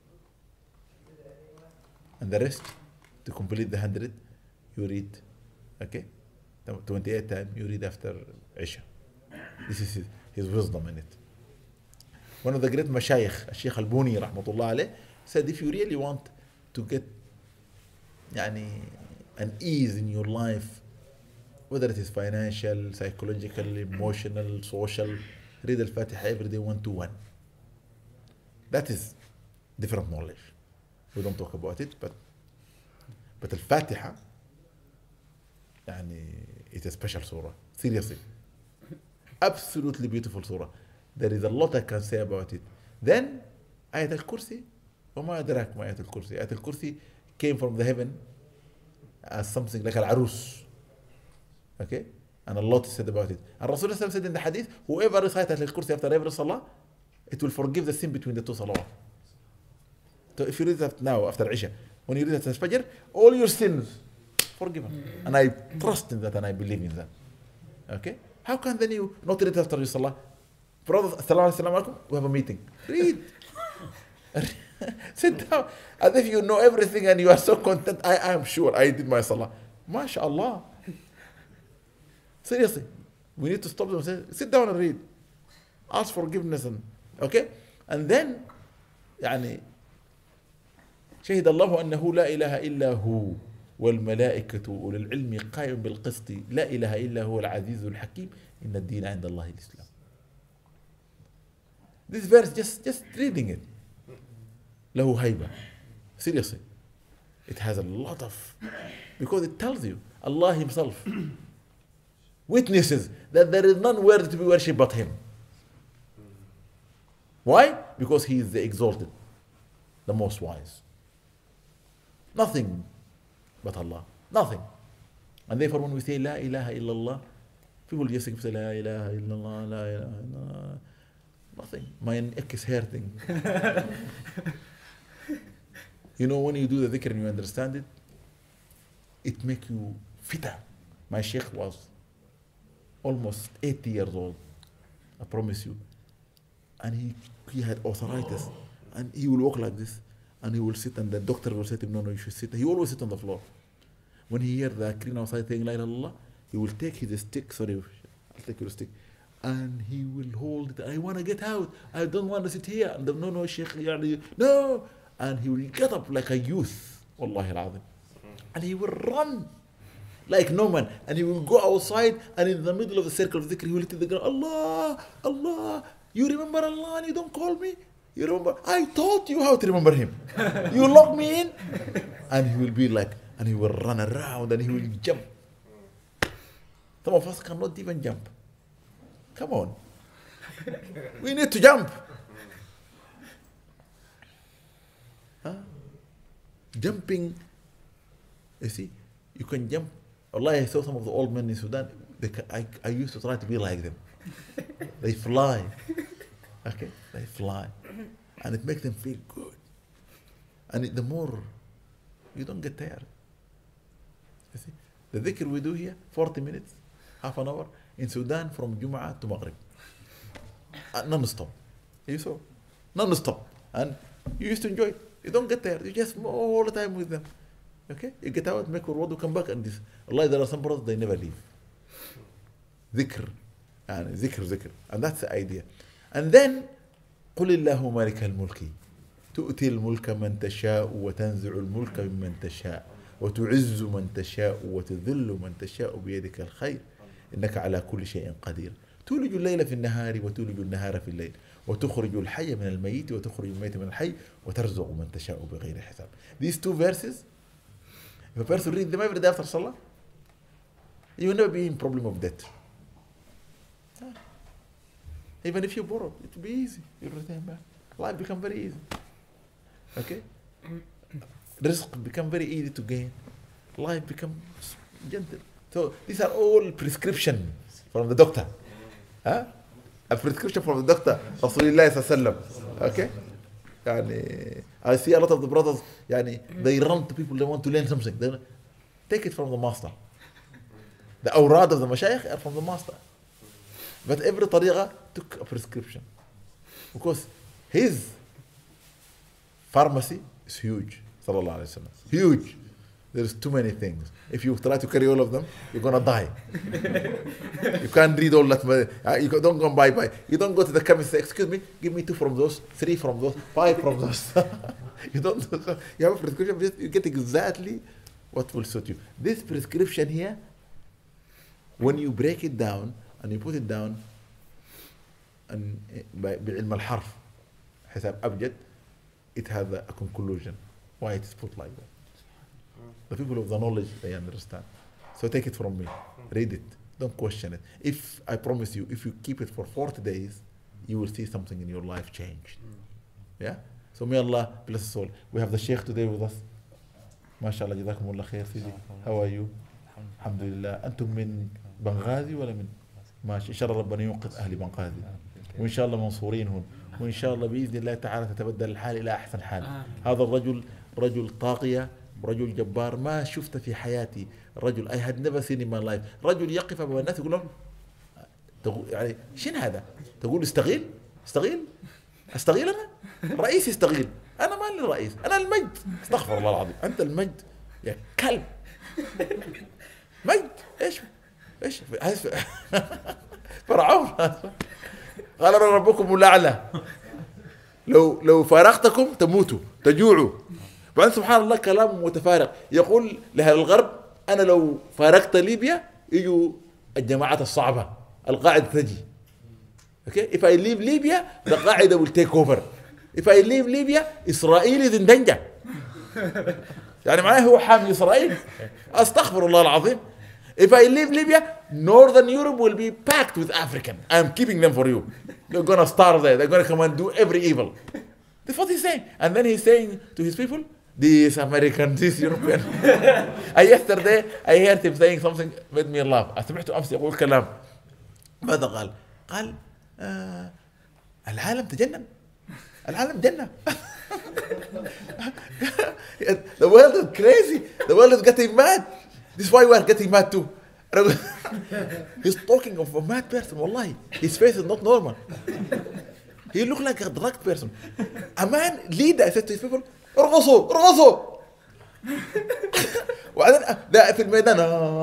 And the rest, to complete the 100, you read, okay, 28 times you read after Isha. This is his wisdom in it. One of the great mashayikh, Sheikh Al-Buni rahmatullah alayh, said if you really want to get an ease in your life, whether it is financial, psychological, emotional, social, read Al-Fatiha every day 1 to 1. That is different knowledge. We don't talk about it, but Al-Fatiha, it's a special surah. Seriously. Absolutely beautiful surah. There is a lot I can say about it. Then, Ayat al-Kursi, وما أدراك ما آية الكرسي. Ayat al-Kursi came from the heaven as something like al-arus. Okay? And a lot is said about it. And Rasulullah said in the hadith, whoever recites Ayat al-Kursi after every salah, it will forgive the sin between the two salawat. So if you read that now after Isha, when you read that Fajr, all your sins forgiven. And I trust in that and I believe in that. Okay? How can then you not read after your salah? Brother, assalamu alaikum, we have a meeting. Read. Sit down. As if you know everything and you are so content. I am sure I did my salah. MashaAllah. Seriously. We need to stop them and say, sit down and read. Ask forgiveness. Okay? And then, شهد الله أنه لا إله إلا هو والملائكة أولي العلم قائم بالقسط لا إله إلا هو العزيز الحكيم إن الدين عند الله الإسلام. This verse, just reading it, له هيبة. Seriously, it has a lot of, because it tells you Allah Himself witnesses that there is none worthy to be worshipped but Him. Why? Because He is the exalted, the most wise. Nothing but Allah. Nothing. And therefore when we say La ilaha illallah, people just say La ilaha illallah, La ilaha illallah. Nothing. My neck is hurting. You know, when you do the dhikr and you understand it, it makes you fitter. My sheikh was almost 80 years old, I promise you. And he had arthritis. And he will walk like this. And he will sit, and the doctor will say to him, no, you should sit. He always sit on the floor. When he hears the Quran outside saying La ilaha illallah, he will take his stick, sorry, I'll take your stick, and he will hold it. I want to get out. I don't want to sit here. And no, Sheikh, no. And he will get up like a youth, wallahi al-azim. And he will run like no man. And he will go outside, and in the middle of the circle of dhikr, he will hit the ground, Allah, Allah. You remember Allah and you don't call me? You remember? I taught you how to remember Him. You lock me in. And he will be like, and he will run around and he will jump. Some of us cannot even jump. Come on. We need to jump. jumping. You see, you can jump. Allah, I saw some of the old men in Sudan. I used to try to be like them. They fly. Okay, they fly, and it makes them feel good. And the more you don't get tired. You see, the dhikr we do here, 40 minutes, half an hour in Sudan from Jum'ah to Maghrib, non-stop. You saw, non-stop, and you used to enjoy it. You don't get tired. You just all the time with them. Okay, you get out, make your wudu, come back, and this. Allah, there are some brothers they never leave. Dhikr, and dhikr, and that's the idea. And then, قل الله مالك الملك تؤتي الملك من تشاء وتنزع الملك ممن تشاء وتعز من تشاء وتذل من تشاء بيدك الخير إنك على كل شيء قدير تولج الليل في النهار وتولج النهار في الليل وتخرج الحي من الميت وتخرج الميت من الحي وترزق من تشاء بغير حساب. These two verses, if a person reads them every day after Salah, you will never be in problem of debt. Even if you borrow, it will be easy. You return back. Life become very easy. Okay? Rizq become very easy to gain. Life become gentle. So these are all prescription from the doctor. Huh? A prescription from the doctor. Rasulullah sallallahu. Okay? I see a lot of the brothers, they run to people, they want to learn something. They take it from the master. The awrad of the mashayikh are from the master. But every tariqah took a prescription. Because his pharmacy is huge. Sallallahu Alaihi Wasallam. Huge. There's too many things. If you try to carry all of them, you're going to die. You can't read all that. You don't go buy. You don't go to the chemist and say, excuse me, give me 2 from those, 3 from those, 5 from those. You don't. You have a prescription, you get exactly what will suit you. This prescription here, when you break it down, and you put it down and بعلم الحرف حساب أبجد, it has a conclusion why it is put like that. The people of the knowledge, they understand. So take it from me, read it, don't question it. If I promise you, if you keep it for 40 days, you will see something in your life changed. Yeah. So may Allah bless us all. We have the Sheikh today with us. MashaAllah, Jazakumullahu Khair. How are you? Alhamdulillah. أنتم من بنغازي ولا من؟ ماشي. إن شاء الله ربنا ينقذ أهل بنغازي وإن شاء الله منصورين هون وإن شاء الله بإذن الله تعالى تتبدل الحال إلى أحسن حال. هذا الرجل رجل طاقية ورجل جبار ما شفت في حياتي. رجل I had never seen in my life. رجل يقف أمام الناس يقول لهم يعني شنو هذا؟ تقول استغيل؟ استغيل أنا؟ رئيس يستغيل. أنا ما لي رئيس، أنا المجد. استغفر الله العظيم. أنت المجد يا كلب. مجد إيش فرعون قال أنا ربكم الأعلى لو فارقتكم تموتوا تجوعوا. بعدين سبحان الله كلام متفارق يقول لأهل الغرب أنا لو فارقت ليبيا يجوا الجماعات الصعبة القاعدة تجي. Okay, if I leave Libya the قاعدة will take over. If I leave Libya إسرائيل is in danger. يعني معاه هو حامي إسرائيل. أستغفر الله العظيم. If I leave Libya, Northern Europe will be packed with African. I'm keeping them for you. They're going to starve there. They're going to come and do every evil. That's what he's saying. And then he's saying to his people, these Americans, these European. Yesterday, I heard him saying something made me laugh. سمعت أمس يقول كلام. ماذا قال؟ قال العالم تجنن. العالم جنة. The world is crazy. The world is getting mad. This is why we are getting mad too. He's talking of a mad person. Wallahi, his face is not normal. He looks like a drugged person. A man leader said to his people, ارقصوا ارقصوا. وبعدين ده في الميدان.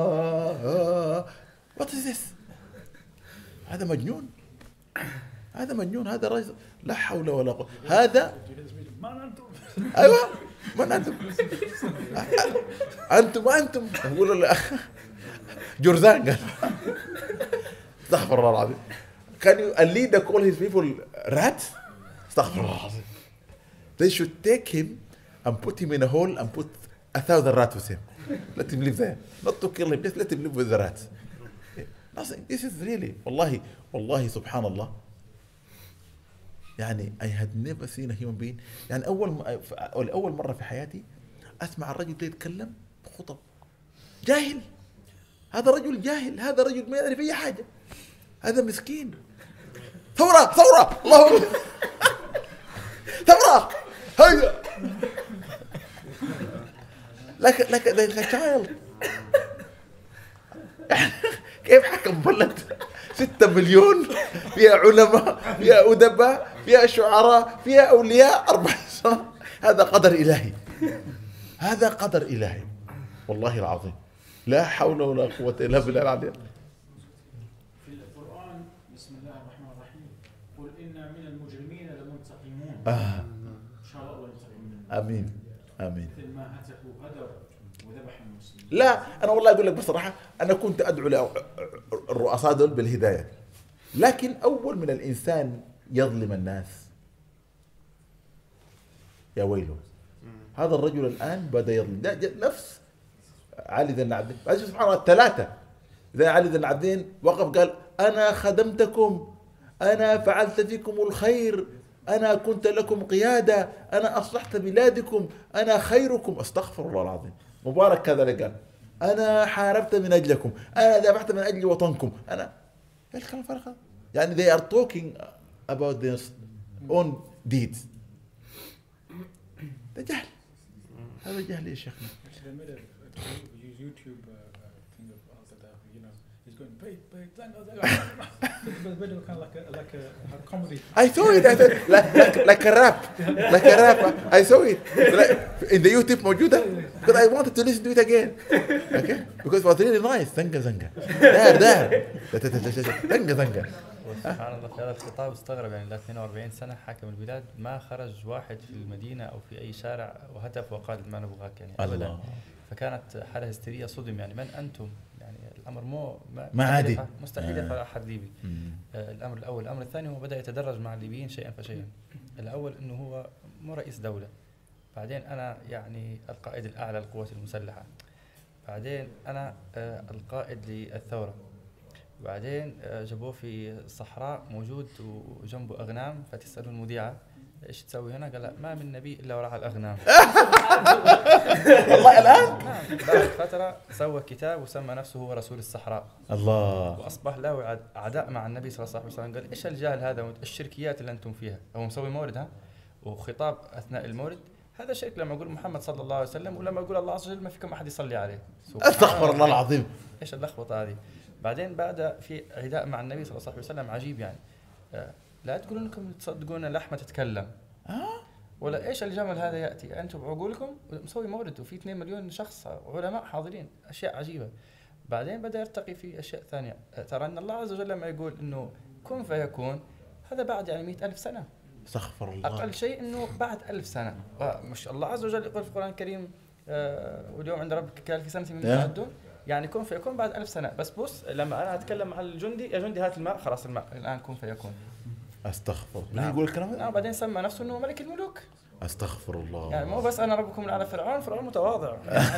What is this? هذا مجنون. هذا مجنون. هذا رجل لا حول ولا قوة. هذا ايوه من انتم؟ انتم يقولوا له جرذان قال استغفر الله العظيم. Can you a leader call his people rats? استغفر الله العظيم. They should take him and put him in a hole and put 1,000 rats with him. Let him live there. Not to kill him, just let him live with the rats. Nothing. This is really والله سبحان الله. يعني I had never seen a human being. يعني أول مرة في حياتي اسمع الرجل ده يتكلم بخطب، جاهل، هذا رجل جاهل، هذا رجل ما يعرف اي حاجه، هذا مسكين. ثوره ثوره، الله اكبر، ثوره، هيا like a child. كيف حكم بلد 6 مليون فيها علماء، فيها أدباء، فيها شعراء، فيها أولياء 4 سنة؟ هذا قدر إلهي، هذا قدر إلهي والله العظيم، لا حول ولا قوة إلا بالله العظيم. في القرآن بسم الله الرحمن الرحيم قل إنا من المجرمين لمنتقمون. إن شاء الله ننتقم. آمين آمين. مثل ما هتكوا هدر وذبح المسلمين. لا أنا والله أقول لك بصراحة، أنا كنت أدعو الرؤساء دول بالهداية، لكن أول من الإنسان يظلم الناس يا ويله. هذا الرجل الآن بدأ يظلم، نفس علي ذي العابدين. سبحان الله، الثلاثة زي علي ذي العابدين وقف قال أنا خدمتكم، أنا فعلت فيكم الخير، أنا كنت لكم قيادة، أنا أصلحت بلادكم، أنا خيركم. أستغفر الله العظيم. مبارك كذلك قال أنا حاربت من أجلكم، أنا ذبحت من أجل وطنكم، أنا إيش الكلام الفارغ هذا؟ يعني they are talking about their own deeds. ده جهل، هذا جهل يا شيخنا. YouTube thing of Al-Gaddafi, you know, he's going, pay, but kind of like a comedy. I saw it, like a rap, I saw it. In the YouTube موجودة, because I wanted to listen to it again. Okay, because it was really nice. زنقة there. زنقة. سبحان الله، في هذا الخطاب استغرب، يعني ل 42 سنة حاكم البلاد ما خرج واحد في المدينة أو في أي شارع وهتف وقال ما نبغاك يعني أبدا. فكانت حالة هستيرية، صدم يعني من أنتم؟ يعني الأمر ما عادي، مستحيل يفعل أحد ليبي. الأمر الأول. الأمر الثاني هو بدأ يتدرج مع الليبيين شيئا فشيئا. الأول أنه هو مو رئيس دولة، بعدين أنا يعني القائد الأعلى للقوات المسلحة، بعدين أنا القائد للثورة، بعدين جابوه في الصحراء موجود وجنبه أغنام، فتسألوا المذيعة إيش تسوي هنا؟ قال لا، ما من نبي إلا وراء الأغنام. والله الآن؟ نعم. بعد فترة سوى كتاب وسمى نفسه هو رسول الصحراء. الله. وأصبح له عداء مع النبي صلى الله عليه وسلم. قال إيش الجهل هذا، الشركيات اللي أنتم فيها. هو مسوي مورد وخطاب أثناء المورد، هذا شرك لما أقول محمد صلى الله عليه وسلم، ولما أقول الله عز وجل ما فيكم أحد يصلي عليه. أستغفر الله العظيم. إيش اللخبطة هذه؟ بعدين بعد في عداء مع النبي صلى الله عليه وسلم عجيب يعني. لا تقولون انكم تصدقون لحمة تتكلم ولا ايش الجمل هذا ياتي، انتم بعقولكم مسوي مورد وفي 2 مليون شخص علماء حاضرين، اشياء عجيبه. بعدين بدا يرتقي في اشياء ثانيه. ترى ان الله عز وجل لما يقول انه كن فيكون، هذا بعد يعني 100,000 سنه. استغفر الله. اقل شيء انه بعد 1000 سنه. مش الله عز وجل يقول في القران الكريم واليوم عند ربك كالف سنه مما تعدون، يعني كن فيكون بعد 1000 سنة. بس لما أنا أتكلم مع الجندي، يا جندي هات الماء، خلاص الماء الآن كن فيكون. أستغفر. نعم. يقول الكلام هذا؟ بعدين سمى نفسه إنه ملك الملوك. أستغفر الله. يعني مو بس أنا ربكم على فرعون متواضع.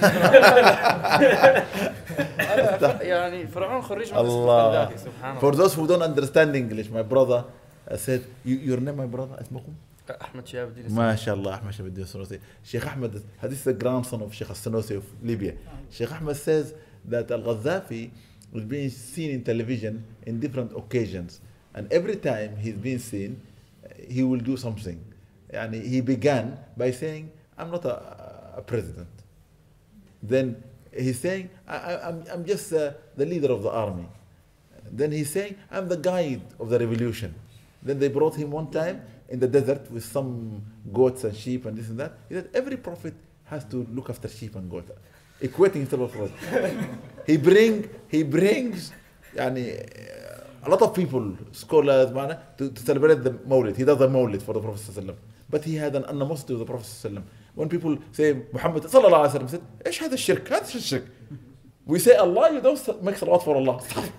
يعني فرعون خريج من الله. سبحان الله. For those who don't understand English, my brother said, your name my brother, اسمكم؟ أحمد شهاب الدين. ما شاء الله، أحمد شهاب الدين السنوسي. Sheikh Ahmed, this is the grandson of Sheikh Al-Sanusi of Libya. Sheikh Ahmed says that Al-Gaddafi was being seen in television in different occasions, and every time he's been seen, he will do something. And he began by saying, I'm not a president. Then he's saying, I'm just the leader of the army. Then he's saying, I'm the guide of the revolution. Then they brought him one time in the desert with some goats and sheep and this and that. He said, every prophet has to look after sheep and goats. Equating himself with prophet. He brings يعني a lot of people, scholars, to celebrate the Mawlid. He does the Mawlid for the Prophet ﷺ. But he had an animosity with the Prophet ﷺ. When people say Muhammad sallallahu alaihi wasallam said, إيش هذا الشرك؟ هذا الشرك. We say Allah, you don't make salawat for Allah.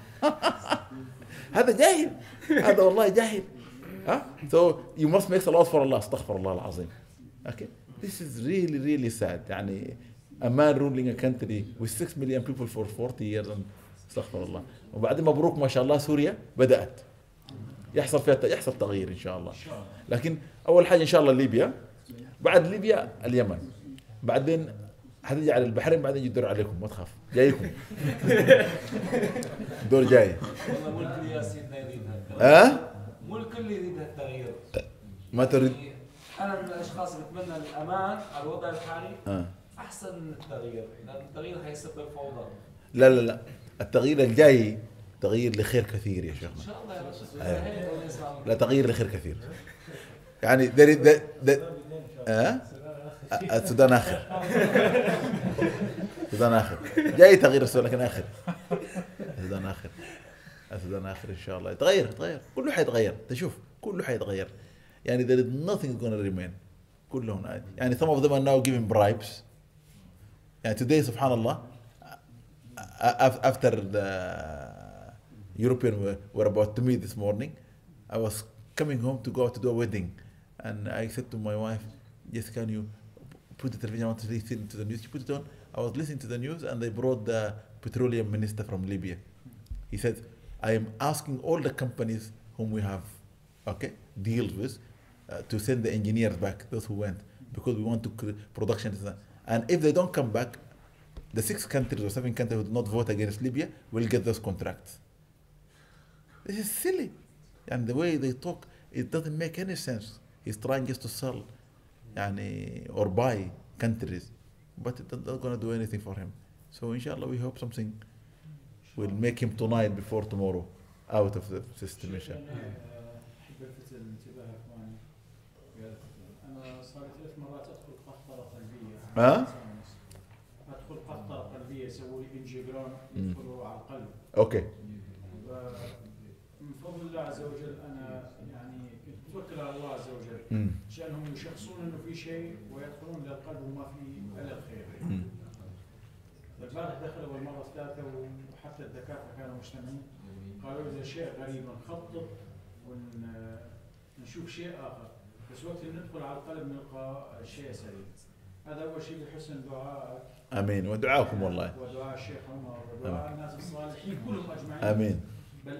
هذا جاهل. هذا والله جاهل. So you must make salawat for Allah. استغفر الله العظيم. Okay. This is really, really sad. يعني a man ruling a country with 6 million people for 40 years and استغفر الله. وبعدين مبروك ما شاء الله سوريا بدأت يحصل تغيير إن شاء الله. لكن أول حاجة إن شاء الله ليبيا، بعد ليبيا اليمن، بعدين حتجي على البحرين بعدين يجي الدور عليكم، ما تخاف جايكم. دور جاي. والله مو الكل يا سيدنا يريد هالتغيير. مو الكل يريد هالتغيير. ما تريد؟ انا من الاشخاص اللي اتمنى الامان على الوضع الحالي احسن من التغيير، لان التغيير حيسبب فوضى. لا لا لا، التغيير الجاي تغيير لخير كثير يا شيخنا. ان شاء الله يا رب. لا تغيير لخير كثير. يعني السودان اخر. السودان اخر. جاي تغيير السودان لكن اخر. السودان اخر. السودان اخر ان شاء الله. يتغير كله حيتغير، تشوف كله حيتغير. يعني there is nothing gonna remain. كلهم يعني some of them are now giving bribes. يعني today سبحان الله after the European were about to meet this morning, I was coming home to go out to do a wedding, and I said to my wife, "Yes, can you put the television? I want to listen to the news." She put it on. I was listening to the news, and they brought the petroleum minister from Libya. He said, "I am asking all the companies whom we have, deals with, to send the engineers back, those who went, because we want to production. And if they don't come back, the 6 countries or 7 countries who did not vote against Libya will get those contracts." This is silly. And the way they talk, it doesn't make any sense. He's trying just to sell or buy countries, but it's not going to do anything for him. So inshallah we hope something will make him tonight before tomorrow out of the system inshallah. أحب ألفت الانتباه يا إخواني. أنا صار لي 3 مرات أدخل قهقرة قلبية. أدخل قهقرة قلبية يسووا لي إنجيجرام يدخلوا على القلب. أوكي. من فضل الله عز وجل أنا يعني كنت متوكل على الله عز وجل. شأنهم يشخصون إنه في شيء ويدخلون للقلب وما في إلا الخير. البارح دخلوا بالمرة الثالثة وحتى الدكاترة كانوا مجتمعين قالوا إذا شيء غريب نخطط ونشوف شيء آخر، بس وقت ندخل على القلب نلقى شيء سليم. هذا أول شيء بحسن دعائك. آمين، ودعاكم والله. ودعاء الشيخ عمر ودعاء الناس الصالحين كلهم أجمعين. آمين. بل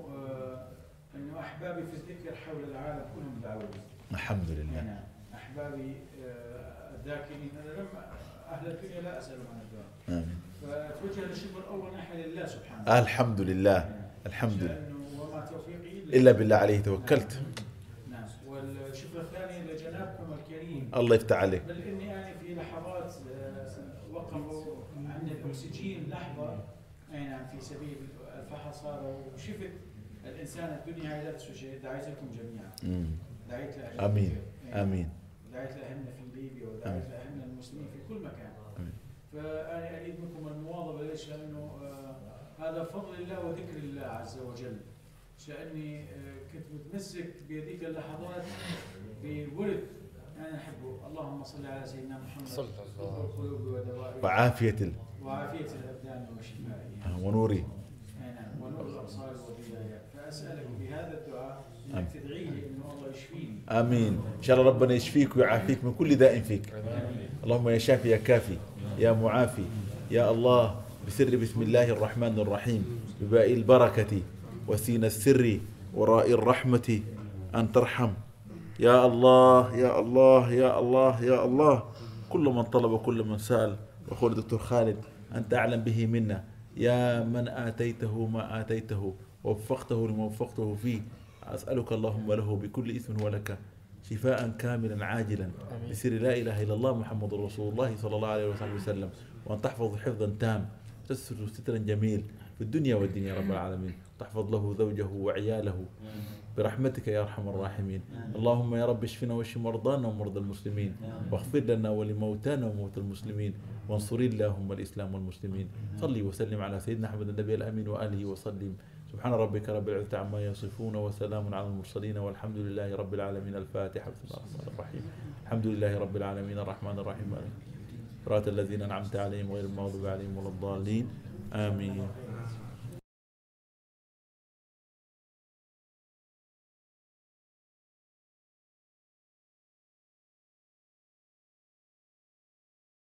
إنه أحبابي في الذكر حول العالم كلهم دعوا. الحمد لله. يعني أحبابي الذاكرين، أنا لما أهل الدنيا لا أسألهم عن الدعاء. آمين. فتوجه للشكر الأول ناحية لله سبحانه. الحمد لله. الحمد لله. وما توفيقي إلا بالله عليه توكلت. نعم. والشكر الثاني لجنابكم الكريم. الله يفتح عليك. بل إني يعني في لحظات وقفوا عند الأكسجين لحظة، أي نعم، في سبيل الفحص هذا، وشفت الإنسان الدنيا هاي لا تسوى شيء، دعيت لكم جميعا. دعيت لأهلنا. آمين. آمين. دعيت لأهلنا في ليبيا ودعيت لأهلنا المسلمين في كل مكان. آمين. فأنا أريد منكم المواظبة. ليش؟ لأنه هذا فضل الله وذكر الله عز وجل. شأني كنت متمسك بهذيك اللحظات بورد أنا أحبه. اللهم صل على سيدنا محمد صلى الله عليه وسلم وعافية الأبدان وشفائها ونوري ونور الأبصار والهدايات. فأسألك بهذا الدعاء أنك تدعي لي إنه الله يشفيني. آمين. إن شاء الله ربنا يشفيك ويعافيك من كل داء فيك. آمين. اللهم يا شافي يا كافي يا معافي يا الله، بسر بسم الله الرحمن الرحيم، بباء البركة وسين السر وراء الرحمة أن ترحم. يا الله يا الله يا الله يا الله، كل من طلب وكل من سأل، وأخوي الدكتور خالد أنت أعلم به منا، يا من آتيته ما آتيته ووفقته لما وفقته فيه، أسألك اللهم له بكل اسم هو لك شفاء كاملا عاجلا بسر لا إله إلا الله محمد رسول الله صلى الله عليه وسلم، وأن تحفظ حفظا تام تستر سترا جميل في الدنيا والدين يا رب العالمين، تحفظ له زوجه وعياله برحمتك يا أرحم الراحمين. اللهم يا رب اشفنا واشف مرضانا ومرضى المسلمين، واغفر لنا ولموتانا وموتى المسلمين، وانصر اللهم الإسلام والمسلمين. صلي وسلم على سيدنا أحمد النبي الأمين وآله وسلم. سبحان ربك رب العزة عما يصفون وسلام على المرسلين والحمد لله رب العالمين. الفاتحة. بسم الله الرحمن الرحيم. الحمد لله رب العالمين الرحمن الرحيم صراط الذين أنعمت عليهم غير المغضوب عليهم ولا الضالين. آمين.